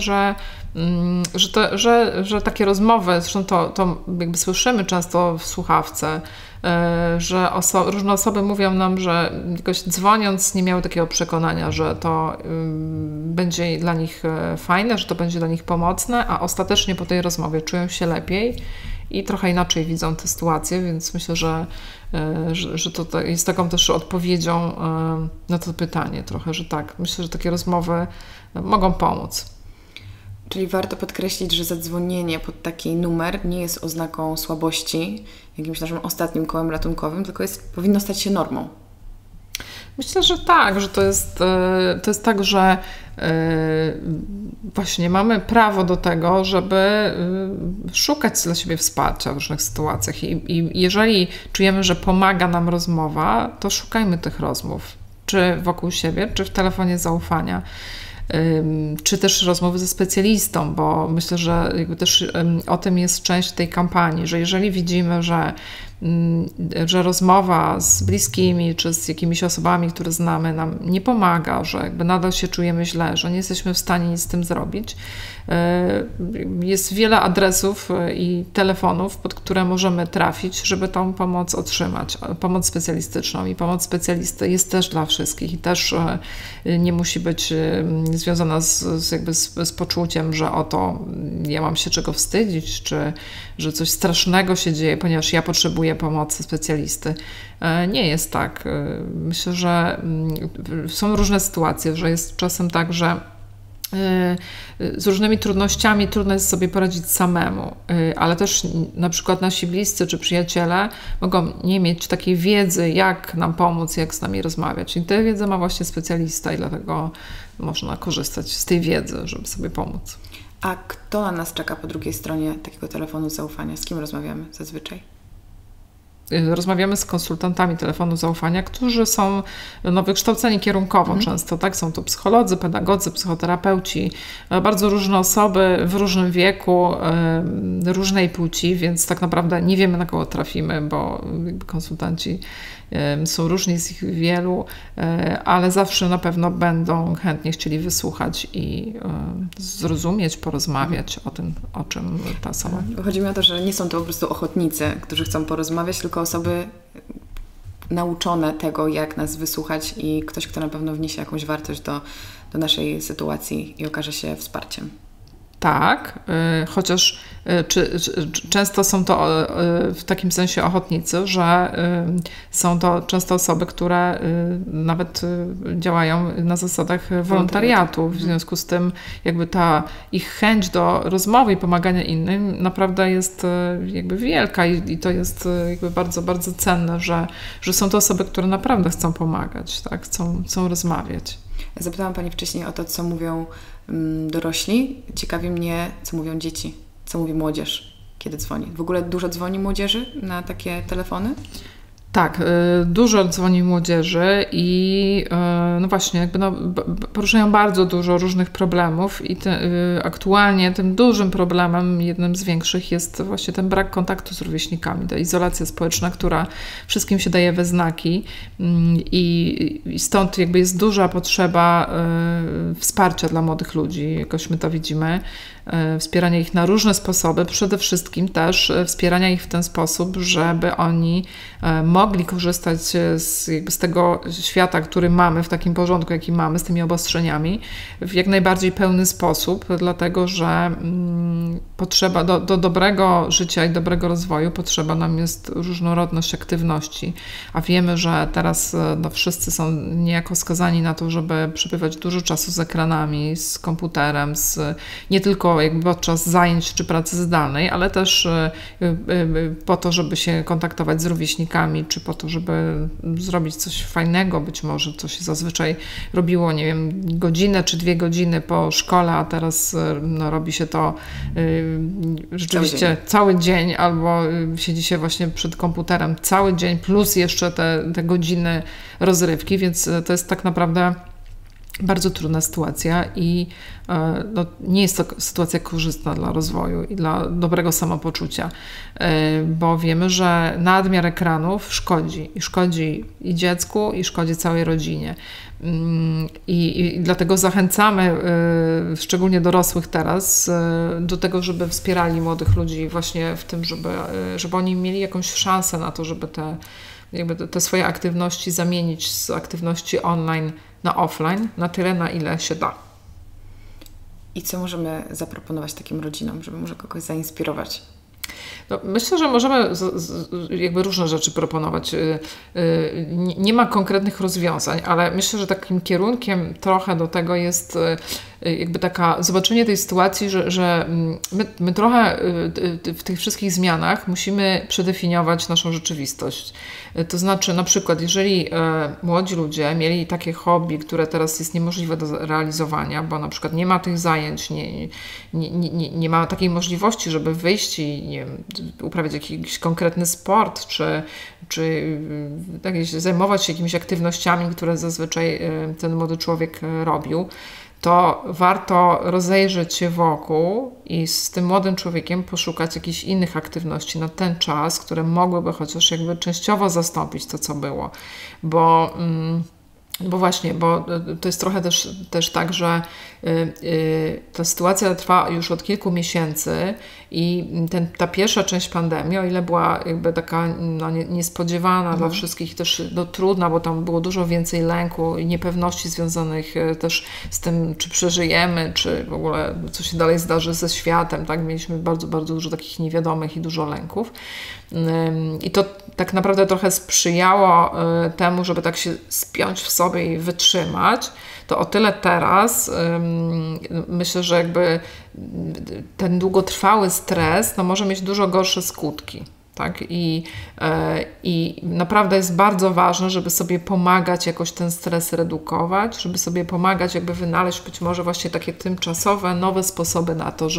że takie rozmowy, zresztą to jakby słyszymy często w słuchawce, że różne osoby mówią nam, że jakoś dzwoniąc nie miały takiego przekonania, że to będzie dla nich fajne, że to będzie dla nich pomocne, a ostatecznie po tej rozmowie czują się lepiej i trochę inaczej widzą tę sytuację, więc myślę, że to jest taką też odpowiedzią na to pytanie trochę, że tak, myślę, że takie rozmowy mogą pomóc. Czyli warto podkreślić, że zadzwonienie pod taki numer nie jest oznaką słabości, jakimś naszym ostatnim kołem ratunkowym, tylko powinno stać się normą. Myślę, że tak, że to jest tak, że właśnie mamy prawo do tego, żeby szukać dla siebie wsparcia w różnych sytuacjach i jeżeli czujemy, że pomaga nam rozmowa, to szukajmy tych rozmów, czy wokół siebie, czy w telefonie zaufania. Czy też rozmowy ze specjalistą, bo myślę, że jakby też o tym jest część tej kampanii, że jeżeli widzimy, że rozmowa z bliskimi czy z jakimiś osobami, które znamy, nam nie pomaga, że jakby nadal się czujemy źle, że nie jesteśmy w stanie nic z tym zrobić. Jest wiele adresów i telefonów, pod które możemy trafić, żeby tą pomoc otrzymać. Pomoc specjalistyczną i pomoc specjalisty jest też dla wszystkich i też nie musi być związana z poczuciem, że oto ja mam się czego wstydzić, czy że coś strasznego się dzieje, ponieważ ja potrzebuję pomocy specjalisty. Nie jest tak. Myślę, że są różne sytuacje, że jest czasem tak, że z różnymi trudnościami trudno jest sobie poradzić samemu, ale też na przykład nasi bliscy czy przyjaciele mogą nie mieć takiej wiedzy, jak nam pomóc, jak z nami rozmawiać. I tę wiedzę ma właśnie specjalista i dlatego można korzystać z tej wiedzy, żeby sobie pomóc. A kto na nas czeka po drugiej stronie takiego telefonu zaufania? Z kim rozmawiamy zazwyczaj? Rozmawiamy z konsultantami telefonu zaufania, którzy są wykształceni kierunkowo często, tak? Są to psycholodzy, pedagodzy, psychoterapeuci, bardzo różne osoby w różnym wieku, różnej płci, więc tak naprawdę nie wiemy, na kogo trafimy, bo konsultanci są różni, jest ich wielu, ale zawsze na pewno będą chętnie chcieli wysłuchać i zrozumieć, porozmawiać o tym, o czym ta osoba. Chodzi mi o to, że nie są to po prostu ochotnicy, którzy chcą porozmawiać, tylko osoby nauczone tego, jak nas wysłuchać i ktoś, kto na pewno wniesie jakąś wartość do naszej sytuacji i okaże się wsparciem. Tak, chociaż często są to w takim sensie ochotnicy, że są to często osoby, które nawet działają na zasadach wolontariatu. W związku z tym jakby ta ich chęć do rozmowy i pomagania innym naprawdę jest jakby wielka i to jest jakby bardzo, bardzo cenne, że są to osoby, które naprawdę chcą pomagać, tak? Chcą rozmawiać. Zapytałam Pani wcześniej o to, co mówią dorośli. Ciekawi mnie, co mówią dzieci, co mówi młodzież, kiedy dzwoni. W ogóle dużo dzwoni młodzieży na takie telefony? Tak, dużo dzwoni młodzieży i no właśnie jakby poruszają bardzo dużo różnych problemów i aktualnie tym dużym problemem, jednym z większych jest właśnie ten brak kontaktu z rówieśnikami, ta izolacja społeczna, która wszystkim się daje we znaki i stąd jakby jest duża potrzeba wsparcia dla młodych ludzi, jakoś my to widzimy. wspierania ich na różne sposoby, przede wszystkim też wspierania ich w ten sposób, żeby oni mogli korzystać z tego świata, który mamy, w takim porządku, jaki mamy, z tymi obostrzeniami, w jak najbardziej pełny sposób, dlatego że potrzeba do dobrego życia i dobrego rozwoju potrzeba nam jest różnorodność aktywności, a wiemy, że teraz wszyscy są niejako skazani na to, żeby przebywać dużo czasu z ekranami, z komputerem, nie tylko jakby podczas zajęć czy pracy zdalnej, ale też po to, żeby się kontaktować z rówieśnikami, czy po to, żeby zrobić coś fajnego, być może co się zazwyczaj robiło, nie wiem, godzinę czy 2 godziny po szkole, a teraz robi się to rzeczywiście cały dzień, albo siedzi się właśnie przed komputerem cały dzień, plus jeszcze te godziny rozrywki, więc to jest tak naprawdę bardzo trudna sytuacja i nie jest to sytuacja korzystna dla rozwoju i dla dobrego samopoczucia, bo wiemy, że nadmiar ekranów szkodzi. I szkodzi i dziecku, i szkodzi całej rodzinie. I dlatego zachęcamy, szczególnie dorosłych teraz, do tego, żeby wspierali młodych ludzi właśnie w tym, żeby oni mieli jakąś szansę na to, żeby te swoje aktywności zamienić z aktywności online na offline, na tyle, na ile się da. I co możemy zaproponować takim rodzinom, żeby może kogoś zainspirować? No, myślę, że możemy jakby różne rzeczy proponować. Nie ma konkretnych rozwiązań, ale myślę, że takim kierunkiem trochę do tego jest jakby zobaczenie tej sytuacji, że my trochę w tych wszystkich zmianach musimy przedefiniować naszą rzeczywistość. To znaczy na przykład, jeżeli młodzi ludzie mieli takie hobby, które teraz jest niemożliwe do realizowania, bo na przykład nie ma tych zajęć, nie ma takiej możliwości, żeby wyjść i nie wiem, uprawiać jakiś konkretny sport, czy zajmować się jakimiś aktywnościami, które zazwyczaj ten młody człowiek robił, to warto rozejrzeć się wokół i z tym młodym człowiekiem poszukać jakichś innych aktywności na ten czas, które mogłyby chociaż jakby częściowo zastąpić to, co było. Bo to jest trochę też tak, że ta sytuacja trwa już od kilku miesięcy i ta pierwsza część pandemii, o ile była jakby taka niespodziewana dla wszystkich, też trudna, bo tam było dużo więcej lęku i niepewności związanych też z tym, czy przeżyjemy, czy w ogóle co się dalej zdarzy ze światem, tak? Mieliśmy bardzo, bardzo dużo takich niewiadomych i dużo lęków. I to tak naprawdę trochę sprzyjało temu, żeby tak się spiąć w sobie i wytrzymać. To o tyle teraz myślę, że jakby ten długotrwały stres może mieć dużo gorsze skutki. Tak? I naprawdę jest bardzo ważne, żeby sobie pomagać jakoś ten stres redukować, żeby sobie pomagać jakby wynaleźć być może właśnie takie tymczasowe, nowe sposoby na to,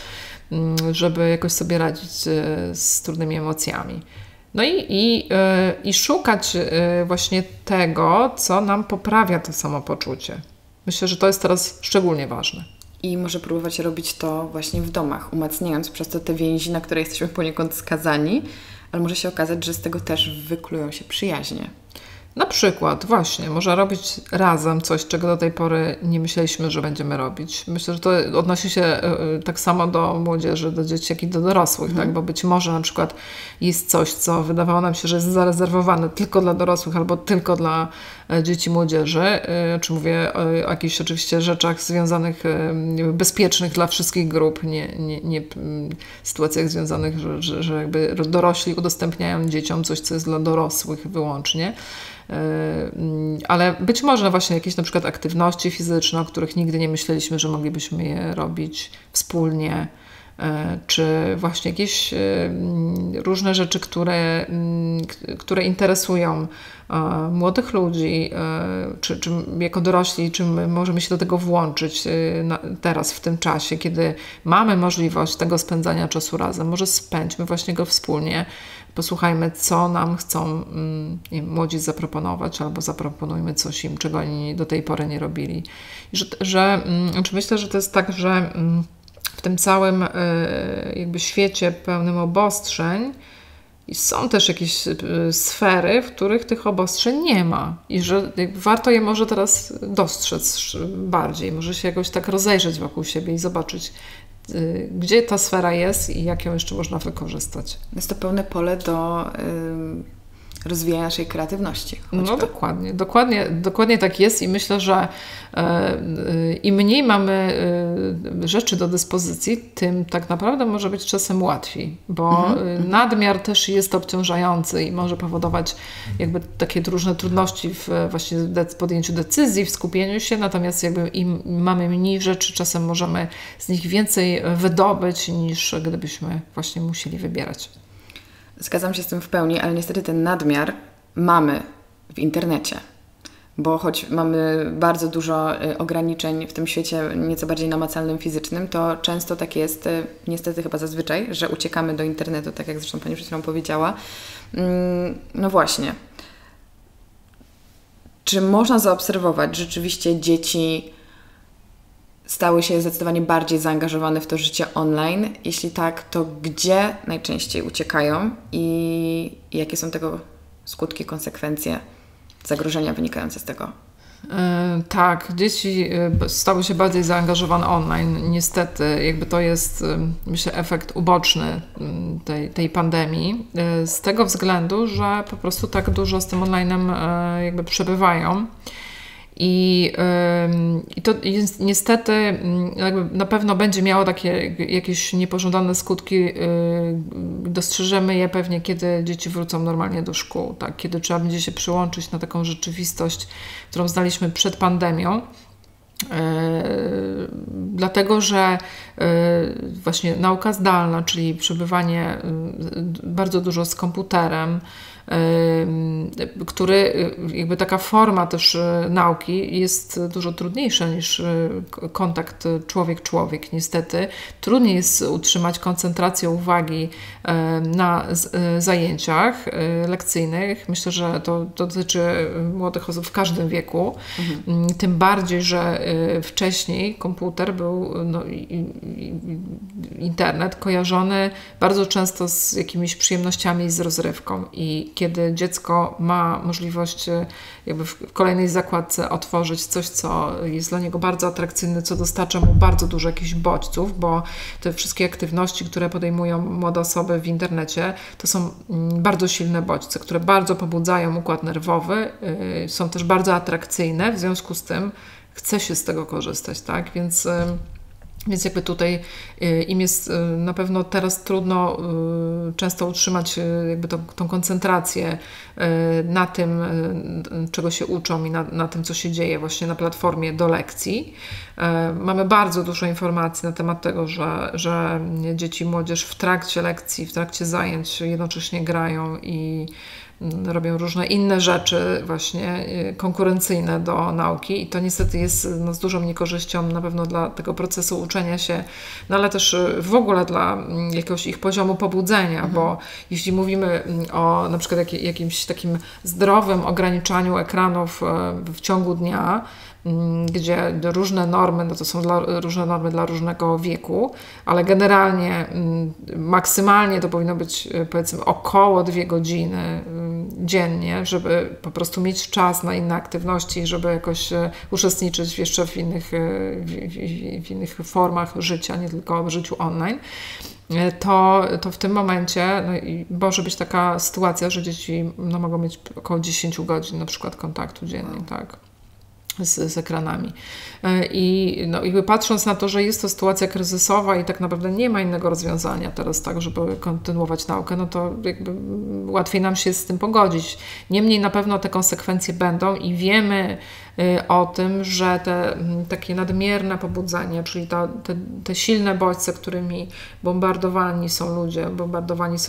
żeby jakoś sobie radzić z trudnymi emocjami. No i szukać właśnie tego, co nam poprawia to samopoczucie. Myślę, że to jest teraz szczególnie ważne. I może próbować robić to właśnie w domach, umacniając przez to te więzi, na które jesteśmy poniekąd skazani, ale może się okazać, że z tego też wyklują się przyjaźnie. Na przykład właśnie, można robić razem coś, czego do tej pory nie myśleliśmy, że będziemy robić. Myślę, że to odnosi się tak samo do młodzieży, do dzieci, jak i do dorosłych, tak? Bo być może na przykład jest coś, co wydawało nam się, że jest zarezerwowane tylko dla dorosłych albo tylko dla dzieci, młodzieży. Czy mówię o jakichś oczywiście rzeczach związanych, bezpiecznych dla wszystkich grup, nie sytuacjach związanych, że jakby dorośli udostępniają dzieciom coś, co jest dla dorosłych wyłącznie. Ale być może właśnie jakieś na przykład aktywności fizyczne, o których nigdy nie myśleliśmy, że moglibyśmy je robić wspólnie, czy właśnie jakieś różne rzeczy, które interesują młodych ludzi, czy jako dorośli, czy my możemy się do tego włączyć teraz, w tym czasie, kiedy mamy możliwość tego spędzania czasu razem. Może spędźmy właśnie go wspólnie, posłuchajmy, co nam chcą młodzi zaproponować, albo zaproponujmy coś im, czego oni do tej pory nie robili. Myślę, że to jest tak, że w tym całym jakby świecie pełnym obostrzeń są też jakieś sfery, w których tych obostrzeń nie ma i że warto je może teraz dostrzec bardziej, może się jakoś tak rozejrzeć wokół siebie i zobaczyć, gdzie ta sfera jest i jak ją jeszcze można wykorzystać. Jest to pełne pole do rozwijania naszej kreatywności. No dokładnie tak jest i myślę, że im mniej mamy rzeczy do dyspozycji, tym tak naprawdę może być czasem łatwiej, bo nadmiar też jest obciążający i może powodować jakby takie różne trudności w właśnie podjęciu decyzji, w skupieniu się, natomiast jakby im mamy mniej rzeczy, czasem możemy z nich więcej wydobyć, niż gdybyśmy właśnie musieli wybierać. Zgadzam się z tym w pełni, ale niestety ten nadmiar mamy w internecie, bo choć mamy bardzo dużo ograniczeń w tym świecie nieco bardziej namacalnym, fizycznym, to często tak jest, niestety chyba zazwyczaj, że uciekamy do internetu, tak jak zresztą Pani przed chwilą powiedziała. No właśnie. Czy można zaobserwować, że rzeczywiście dzieci stały się zdecydowanie bardziej zaangażowane w to życie online? Jeśli tak, to gdzie najczęściej uciekają i jakie są tego skutki, konsekwencje, zagrożenia wynikające z tego? Tak, dzieci stały się bardziej zaangażowane online. Niestety, jakby to jest, myślę, efekt uboczny tej pandemii. Z tego względu, że po prostu tak dużo z tym online'em jakby przebywają. I to jest, niestety jakby na pewno będzie miało takie jakieś niepożądane skutki. Dostrzeżemy je pewnie, kiedy dzieci wrócą normalnie do szkół, tak? Kiedy trzeba będzie się przyłączyć na taką rzeczywistość, którą znaliśmy przed pandemią. Dlatego, że właśnie nauka zdalna, czyli przebywanie bardzo dużo z komputerem, który jakby taka forma też nauki jest dużo trudniejsza niż kontakt człowiek-człowiek. Niestety trudniej jest utrzymać koncentrację uwagi na zajęciach lekcyjnych. Myślę, że to dotyczy młodych osób w każdym wieku. Tym bardziej, że wcześniej komputer był, internet kojarzony bardzo często z jakimiś przyjemnościami i z rozrywką. I kiedy dziecko ma możliwość jakby w kolejnej zakładce otworzyć coś, co jest dla niego bardzo atrakcyjne, co dostarcza mu bardzo dużo jakichś bodźców, bo te wszystkie aktywności, które podejmują młode osoby w internecie, to są bardzo silne bodźce, które bardzo pobudzają układ nerwowy, są też bardzo atrakcyjne, w związku z tym chce się z tego korzystać, tak? Więc jakby tutaj im jest na pewno teraz trudno często utrzymać jakby tą koncentrację na tym, czego się uczą i na tym, co się dzieje właśnie na platformie do lekcji. Mamy bardzo dużo informacji na temat tego, że dzieci i młodzież w trakcie lekcji, w trakcie zajęć jednocześnie grają i robią różne inne rzeczy właśnie konkurencyjne do nauki i to niestety jest z dużą niekorzyścią na pewno dla tego procesu uczenia się, ale też w ogóle dla jakiegoś ich poziomu pobudzenia, bo jeśli mówimy o na przykład jakimś takim zdrowym ograniczaniu ekranów w ciągu dnia, gdzie różne normy, to są różne normy dla różnego wieku, ale generalnie maksymalnie to powinno być powiedzmy około 2 godziny dziennie, żeby po prostu mieć czas na inne aktywności, żeby jakoś uczestniczyć jeszcze w innych formach życia, nie tylko w życiu online. To w tym momencie może być taka sytuacja, że dzieci mogą mieć około 10 godzin na przykład kontaktu dziennie, tak? Z ekranami. I jakby patrząc na to, że jest to sytuacja kryzysowa i tak naprawdę nie ma innego rozwiązania teraz tak, żeby kontynuować naukę, to jakby łatwiej nam się z tym pogodzić. Niemniej na pewno te konsekwencje będą i wiemy o tym, że te takie nadmierne pobudzenie, czyli te silne bodźce, którymi bombardowani są ludzie, bombardowane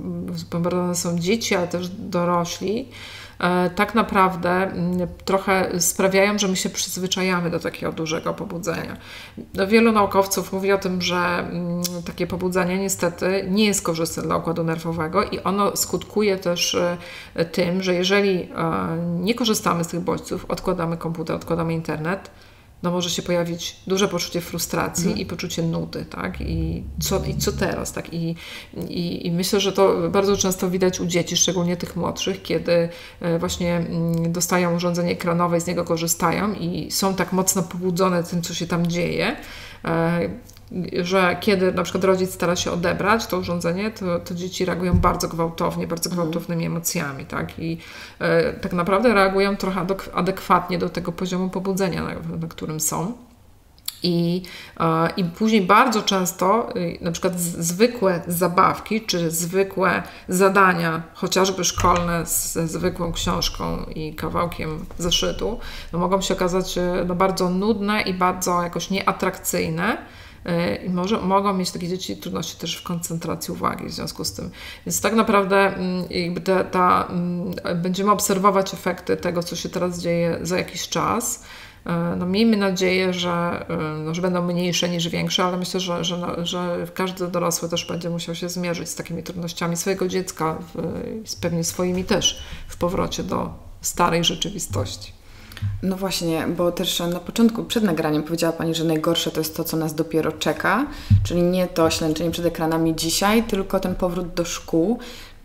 są dzieci, ale też dorośli, tak naprawdę trochę sprawiają, że my się przyzwyczajamy do takiego dużego pobudzenia. Wielu naukowców mówi o tym, że takie pobudzenie niestety nie jest korzystne dla układu nerwowego i ono skutkuje też tym, że jeżeli nie korzystamy z tych bodźców, odkładamy komputer, odkładamy internet, może się pojawić duże poczucie frustracji i poczucie nudy, tak? I co teraz, tak? I myślę, że to bardzo często widać u dzieci, szczególnie tych młodszych, kiedy właśnie dostają urządzenie ekranowe i z niego korzystają i są tak mocno pobudzone tym, co się tam dzieje, że kiedy na przykład rodzic stara się odebrać to urządzenie, to dzieci reagują bardzo gwałtownie, bardzo gwałtownymi emocjami, tak? I tak naprawdę reagują trochę adekwatnie do tego poziomu pobudzenia, na którym są. I później bardzo często na przykład zwykłe zabawki czy zwykłe zadania, chociażby szkolne ze zwykłą książką i kawałkiem zeszytu, mogą się okazać bardzo nudne i bardzo jakoś nieatrakcyjne. I mogą mieć takie dzieci trudności też w koncentracji uwagi w związku z tym. Więc tak naprawdę jakby będziemy obserwować efekty tego, co się teraz dzieje za jakiś czas. Miejmy nadzieję, że będą mniejsze niż większe, ale myślę, że każdy dorosły też będzie musiał się zmierzyć z takimi trudnościami swojego dziecka, pewnie swoimi też, w powrocie do starej rzeczywistości. No właśnie, bo też na początku, przed nagraniem powiedziała Pani, że najgorsze to jest to, co nas dopiero czeka, czyli nie to ślęczenie przed ekranami dzisiaj, tylko ten powrót do szkół.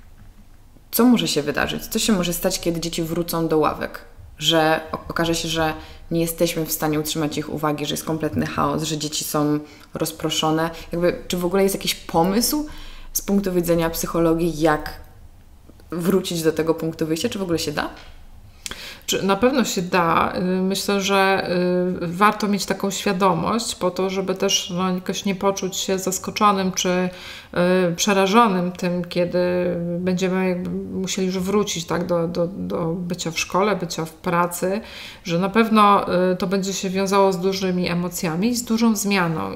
Co może się wydarzyć? Co się może stać, kiedy dzieci wrócą do ławek? Że okaże się, że nie jesteśmy w stanie utrzymać ich uwagi, że jest kompletny chaos, że dzieci są rozproszone. Czy w ogóle jest jakiś pomysł z punktu widzenia psychologii, jak wrócić do tego punktu wyjścia? Czy w ogóle się da? Na pewno się da. Myślę, że warto mieć taką świadomość po to, żeby też jakoś nie poczuć się zaskoczonym czy przerażonym tym, kiedy będziemy jakby musieli już wrócić tak, do bycia w szkole, bycia w pracy, że na pewno to będzie się wiązało z dużymi emocjami i z dużą zmianą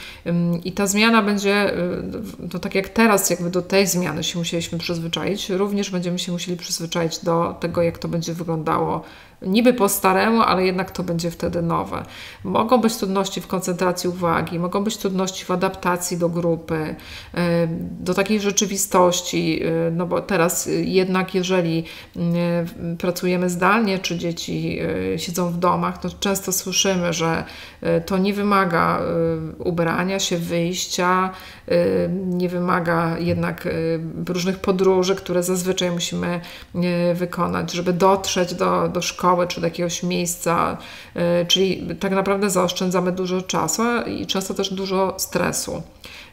i ta zmiana będzie, to tak jak teraz jakby do tej zmiany się musieliśmy przyzwyczaić, również będziemy się musieli przyzwyczaić do tego, jak to będzie wyglądało niby po staremu, ale jednak to będzie wtedy nowe. Mogą być trudności w koncentracji uwagi, mogą być trudności w adaptacji do grupy, do takiej rzeczywistości, no bo teraz jednak jeżeli pracujemy zdalnie, czy dzieci siedzą w domach, to często słyszymy, że to nie wymaga ubrania się, wyjścia, nie wymaga jednak różnych podróży, które zazwyczaj musimy wykonać, żeby dotrzeć do szkoły, czy do jakiegoś miejsca, czyli tak naprawdę zaoszczędzamy dużo czasu i często też dużo stresu.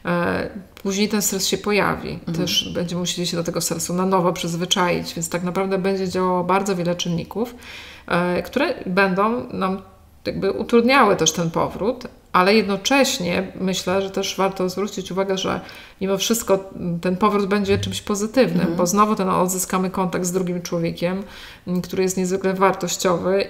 Później ten stres się pojawi. Też będziemy musieli się do tego stresu na nowo przyzwyczaić, więc tak naprawdę będzie działało bardzo wiele czynników, które będą nam jakby utrudniały też ten powrót, ale jednocześnie myślę, że też warto zwrócić uwagę, że mimo wszystko ten powrót będzie czymś pozytywnym, bo znowu odzyskamy kontakt z drugim człowiekiem, który jest niezwykle wartościowy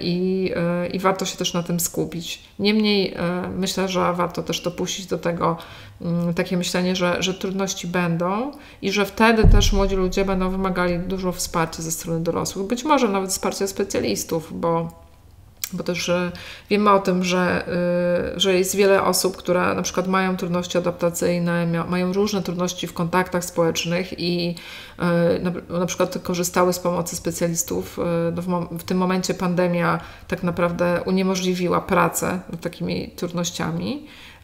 i warto się też na tym skupić. Niemniej myślę, że warto też dopuścić do tego takie myślenie, że trudności będą i że wtedy też młodzi ludzie będą wymagali dużo wsparcia ze strony dorosłych, być może nawet wsparcia specjalistów, bo też wiemy o tym, że jest wiele osób, które na przykład mają trudności adaptacyjne, mają różne trudności w kontaktach społecznych i na przykład korzystały z pomocy specjalistów. W tym momencie pandemia tak naprawdę uniemożliwiła pracę nad takimi trudnościami.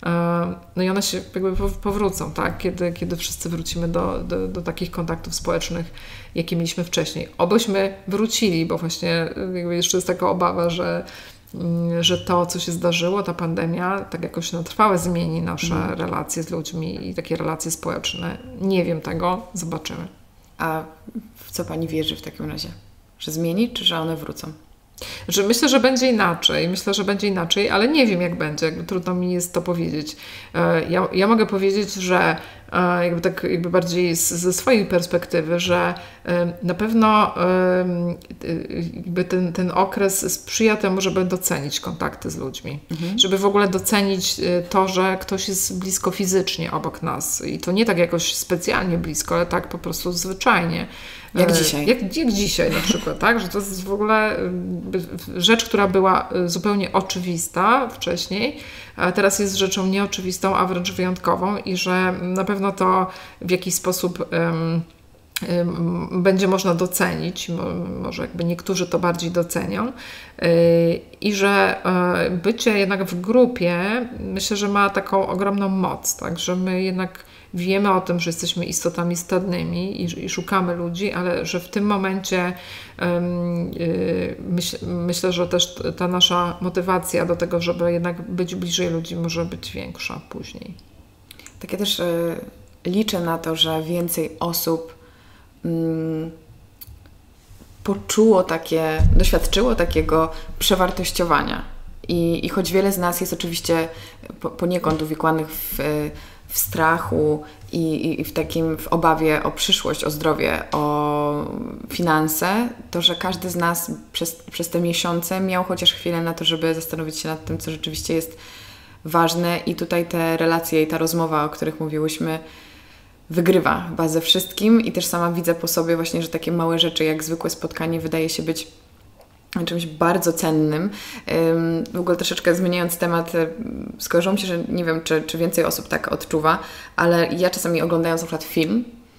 No i one się jakby powrócą, tak? Kiedy wszyscy wrócimy do takich kontaktów społecznych, jakie mieliśmy wcześniej. Obyśmy wrócili, bo właśnie jakby jeszcze jest taka obawa, że to, co się zdarzyło, ta pandemia, tak jakoś na trwałe zmieni nasze relacje z ludźmi i takie relacje społeczne. Nie wiem tego, zobaczymy. A w co Pani wierzy w takim razie? Że zmieni, czy że one wrócą? Myślę, że będzie inaczej, ale nie wiem, jak będzie. Trudno mi jest to powiedzieć. Ja mogę powiedzieć, że jakby bardziej ze swojej perspektywy, że na pewno jakby ten okres sprzyja temu, żeby docenić kontakty z ludźmi. Żeby w ogóle docenić to, że ktoś jest blisko fizycznie obok nas. I to nie tak jakoś specjalnie blisko, ale tak po prostu zwyczajnie. Jak dzisiaj. Jak dzisiaj na przykład, tak? Że to jest w ogóle rzecz, która była zupełnie oczywista wcześniej, a teraz jest rzeczą nieoczywistą, a wręcz wyjątkową i że na pewno to w jakiś sposób będzie można docenić, może jakby niektórzy to bardziej docenią i że bycie jednak w grupie, myślę, że ma taką ogromną moc, tak, że my jednak wiemy o tym, że jesteśmy istotami stadnymi i szukamy ludzi, ale że w tym momencie myślę, że też ta nasza motywacja do tego, żeby jednak być bliżej ludzi, może być większa później. Tak, ja też liczę na to, że więcej osób doświadczyło takiego przewartościowania. I choć wiele z nas jest oczywiście poniekąd uwikłanych w strachu i w obawie o przyszłość, o zdrowie, o finanse, to że każdy z nas przez te miesiące miał chociaż chwilę na to, żeby zastanowić się nad tym, co rzeczywiście jest ważne, i tutaj te relacje i ta rozmowa, o których mówiłyśmy, wygrywa chyba ze wszystkim. I też sama widzę po sobie właśnie, że takie małe rzeczy jak zwykłe spotkanie wydaje się być czymś bardzo cennym. W ogóle troszeczkę zmieniając temat, skojarzyło mi się, że nie wiem, czy więcej osób tak odczuwa, ale ja czasami oglądając na przykład film,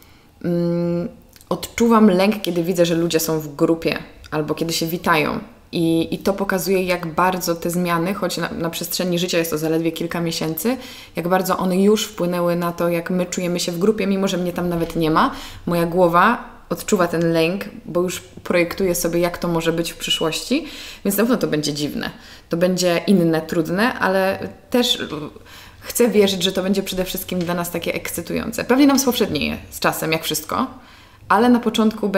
odczuwam lęk, kiedy widzę, że ludzie są w grupie albo kiedy się witają. I to pokazuje, jak bardzo te zmiany, choć na przestrzeni życia jest to zaledwie kilka miesięcy, jak bardzo one już wpłynęły na to, jak my czujemy się w grupie, mimo że mnie tam nawet nie ma. Moja głowa odczuwa ten lęk, bo już projektuje sobie, jak to może być w przyszłości, więc na pewno to będzie dziwne. To będzie inne, trudne, ale też chcę wierzyć, że to będzie przede wszystkim dla nas takie ekscytujące. Pewnie nam spowszednieje z czasem, jak wszystko, ale na początku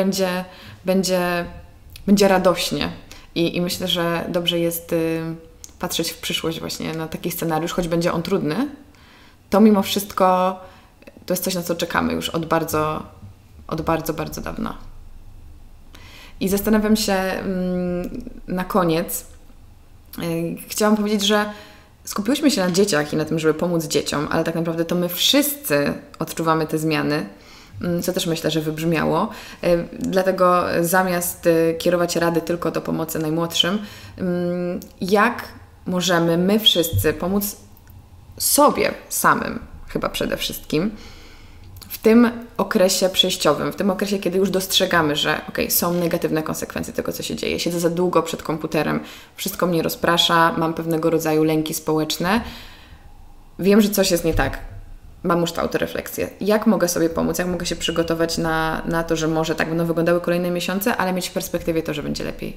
będzie radośnie. I myślę, że dobrze jest patrzeć w przyszłość właśnie na taki scenariusz, choć będzie on trudny, to mimo wszystko to jest coś, na co czekamy już od bardzo, bardzo dawna. I zastanawiam się na koniec, chciałam powiedzieć, że skupiłyśmy się na dzieciach i na tym, żeby pomóc dzieciom, ale tak naprawdę to my wszyscy odczuwamy te zmiany, co też myślę, że wybrzmiało. Dlatego zamiast kierować rady tylko do pomocy najmłodszym, jak możemy my wszyscy pomóc sobie samym, chyba przede wszystkim, w tym okresie przejściowym, w tym okresie, kiedy już dostrzegamy, że są negatywne konsekwencje tego, co się dzieje. Siedzę za długo przed komputerem, wszystko mnie rozprasza, mam pewnego rodzaju lęki społeczne. Wiem, że coś jest nie tak. Mam już tę autorefleksję. Jak mogę sobie pomóc? Jak mogę się przygotować na to, że może tak będą wyglądały kolejne miesiące, ale mieć w perspektywie to, że będzie lepiej?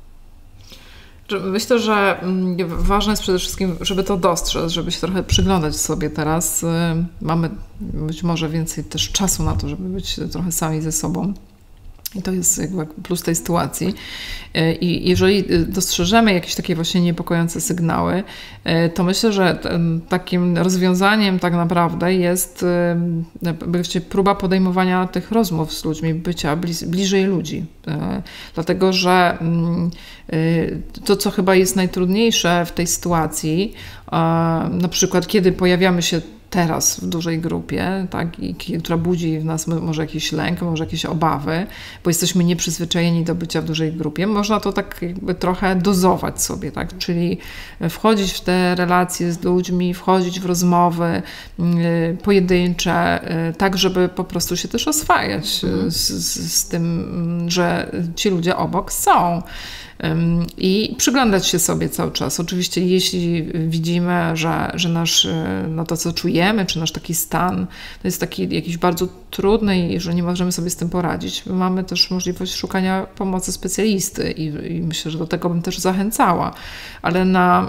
Myślę, że ważne jest przede wszystkim, żeby to dostrzec, żeby się trochę przyglądać sobie teraz. Mamy być może więcej też czasu na to, żeby być trochę sami ze sobą. I to jest jakby plus tej sytuacji. I jeżeli dostrzeżemy jakieś takie właśnie niepokojące sygnały, to myślę, że takim rozwiązaniem tak naprawdę jest próba podejmowania tych rozmów z ludźmi, bycia bliżej ludzi. Dlatego, że to, co chyba jest najtrudniejsze w tej sytuacji, na przykład kiedy pojawiamy się teraz w dużej grupie, tak, która budzi w nas może jakiś lęk, może jakieś obawy, bo jesteśmy nieprzyzwyczajeni do bycia w dużej grupie, można to tak jakby trochę dozować sobie, tak, czyli wchodzić w te relacje z ludźmi, wchodzić w rozmowy pojedyncze, tak, żeby po prostu się też oswajać z tym, że ci ludzie obok są. I przyglądać się sobie cały czas. Oczywiście jeśli widzimy, że nasz, no to co czujemy, czy nasz taki stan to jest taki jakiś bardzo trudny i że nie możemy sobie z tym poradzić, mamy też możliwość szukania pomocy specjalisty i myślę, że do tego bym też zachęcała. Ale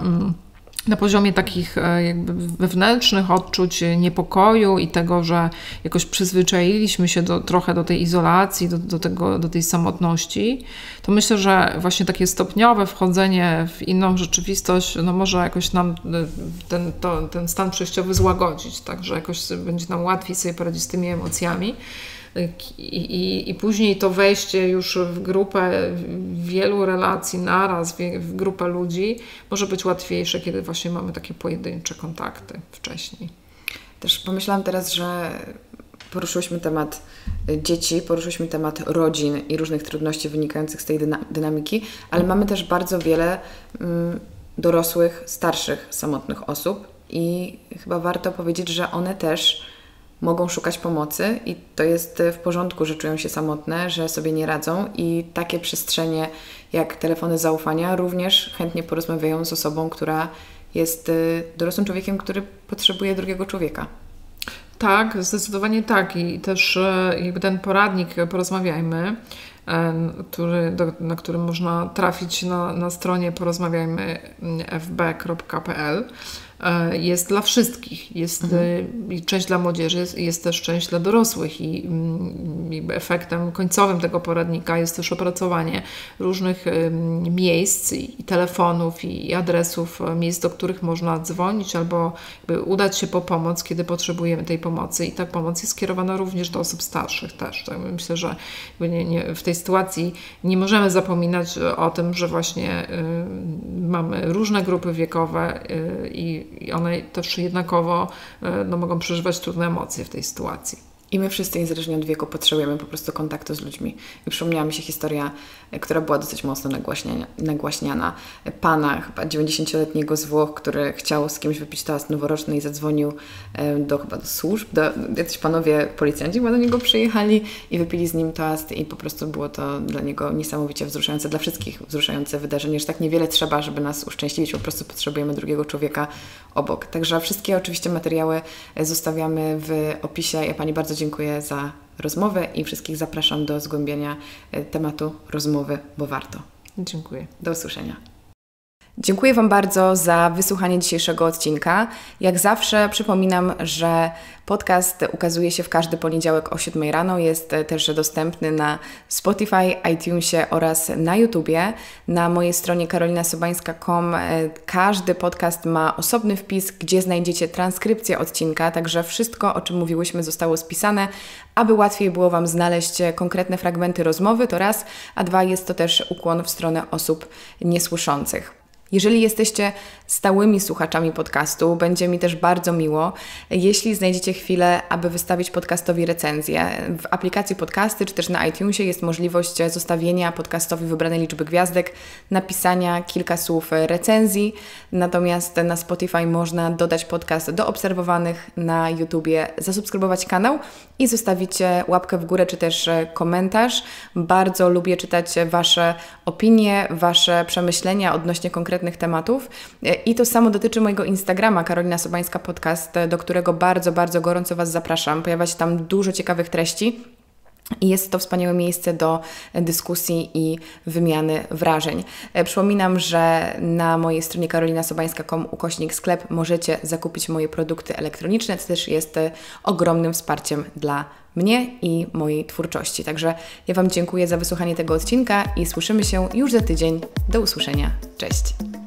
na poziomie takich jakby wewnętrznych odczuć niepokoju i tego, że jakoś przyzwyczailiśmy się trochę do tej izolacji, do tej samotności, to myślę, że właśnie takie stopniowe wchodzenie w inną rzeczywistość no może jakoś nam ten stan przejściowy złagodzić, tak, że jakoś będzie nam łatwiej sobie poradzić z tymi emocjami. I później to wejście już w grupę wielu relacji naraz, w grupę ludzi może być łatwiejsze, kiedy właśnie mamy takie pojedyncze kontakty wcześniej. Też pomyślałam teraz, że poruszyłyśmy temat dzieci, poruszyłyśmy temat rodzin i różnych trudności wynikających z tej dynamiki, ale mamy też bardzo wiele dorosłych, starszych, samotnych osób i chyba warto powiedzieć, że one też mogą szukać pomocy i to jest w porządku, że czują się samotne, że sobie nie radzą i takie przestrzenie jak telefony zaufania również chętnie porozmawiają z osobą, która jest dorosłym człowiekiem, który potrzebuje drugiego człowieka. Tak, zdecydowanie tak i też jakby ten poradnik Porozmawiajmy, na którym można trafić na stronie porozmawiajmy.fb.pl, jest dla wszystkich. Jest część dla młodzieży, jest też część dla dorosłych i jakby efektem końcowym tego poradnika jest też opracowanie różnych miejsc i telefonów i adresów, miejsc, do których można dzwonić albo jakby udać się po pomoc, kiedy potrzebujemy tej pomocy i ta pomoc jest skierowana również do osób starszych też. Tak? Myślę, że w tej sytuacji nie możemy zapominać o tym, że właśnie mamy różne grupy wiekowe i one też jednakowo mogą przeżywać trudne emocje w tej sytuacji. I my wszyscy, niezależnie od wieku, potrzebujemy po prostu kontaktu z ludźmi. I przypomniała mi się historia, która była dosyć mocno nagłaśniana. Pana, chyba 90-letniego z Włoch, który chciał z kimś wypić toast noworoczny i zadzwonił do służb. Jacyś panowie policjanci chyba do niego przyjechali i wypili z nim toast i po prostu było to dla niego niesamowicie wzruszające, dla wszystkich wzruszające wydarzenie, że tak niewiele trzeba, żeby nas uszczęśliwić, po prostu potrzebujemy drugiego człowieka obok. Także wszystkie oczywiście materiały zostawiamy w opisie. Ja Pani bardzo dziękuję za rozmowę i wszystkich zapraszam do zgłębienia tematu rozmowy, bo warto. Dziękuję. Do usłyszenia. Dziękuję Wam bardzo za wysłuchanie dzisiejszego odcinka. Jak zawsze przypominam, że podcast ukazuje się w każdy poniedziałek o 7 rano. Jest też dostępny na Spotify, iTunesie oraz na YouTubie. Na mojej stronie karolinasobańska.com każdy podcast ma osobny wpis, gdzie znajdziecie transkrypcję odcinka, także wszystko, o czym mówiłyśmy, zostało spisane, aby łatwiej było Wam znaleźć konkretne fragmenty rozmowy, to raz, a dwa, jest to też ukłon w stronę osób niesłyszących. Jeżeli jesteście stałymi słuchaczami podcastu, będzie mi też bardzo miło, jeśli znajdziecie chwilę, aby wystawić podcastowi recenzję. W aplikacji podcasty czy też na iTunesie jest możliwość zostawienia podcastowi wybranej liczby gwiazdek, napisania kilka słów recenzji, natomiast na Spotify można dodać podcast do obserwowanych, na YouTubie zasubskrybować kanał i zostawić łapkę w górę czy też komentarz. Bardzo lubię czytać Wasze opinie, Wasze przemyślenia odnośnie konkretnych tematów i to samo dotyczy mojego Instagrama Karolina Sobańska Podcast, do którego bardzo, bardzo gorąco Was zapraszam. Pojawia się tam dużo ciekawych treści i jest to wspaniałe miejsce do dyskusji i wymiany wrażeń. Przypominam, że na mojej stronie karolinasobańska.com/sklep możecie zakupić moje produkty elektroniczne, co też jest ogromnym wsparciem dla mnie i mojej twórczości. Także ja Wam dziękuję za wysłuchanie tego odcinka i słyszymy się już za tydzień. Do usłyszenia. Cześć!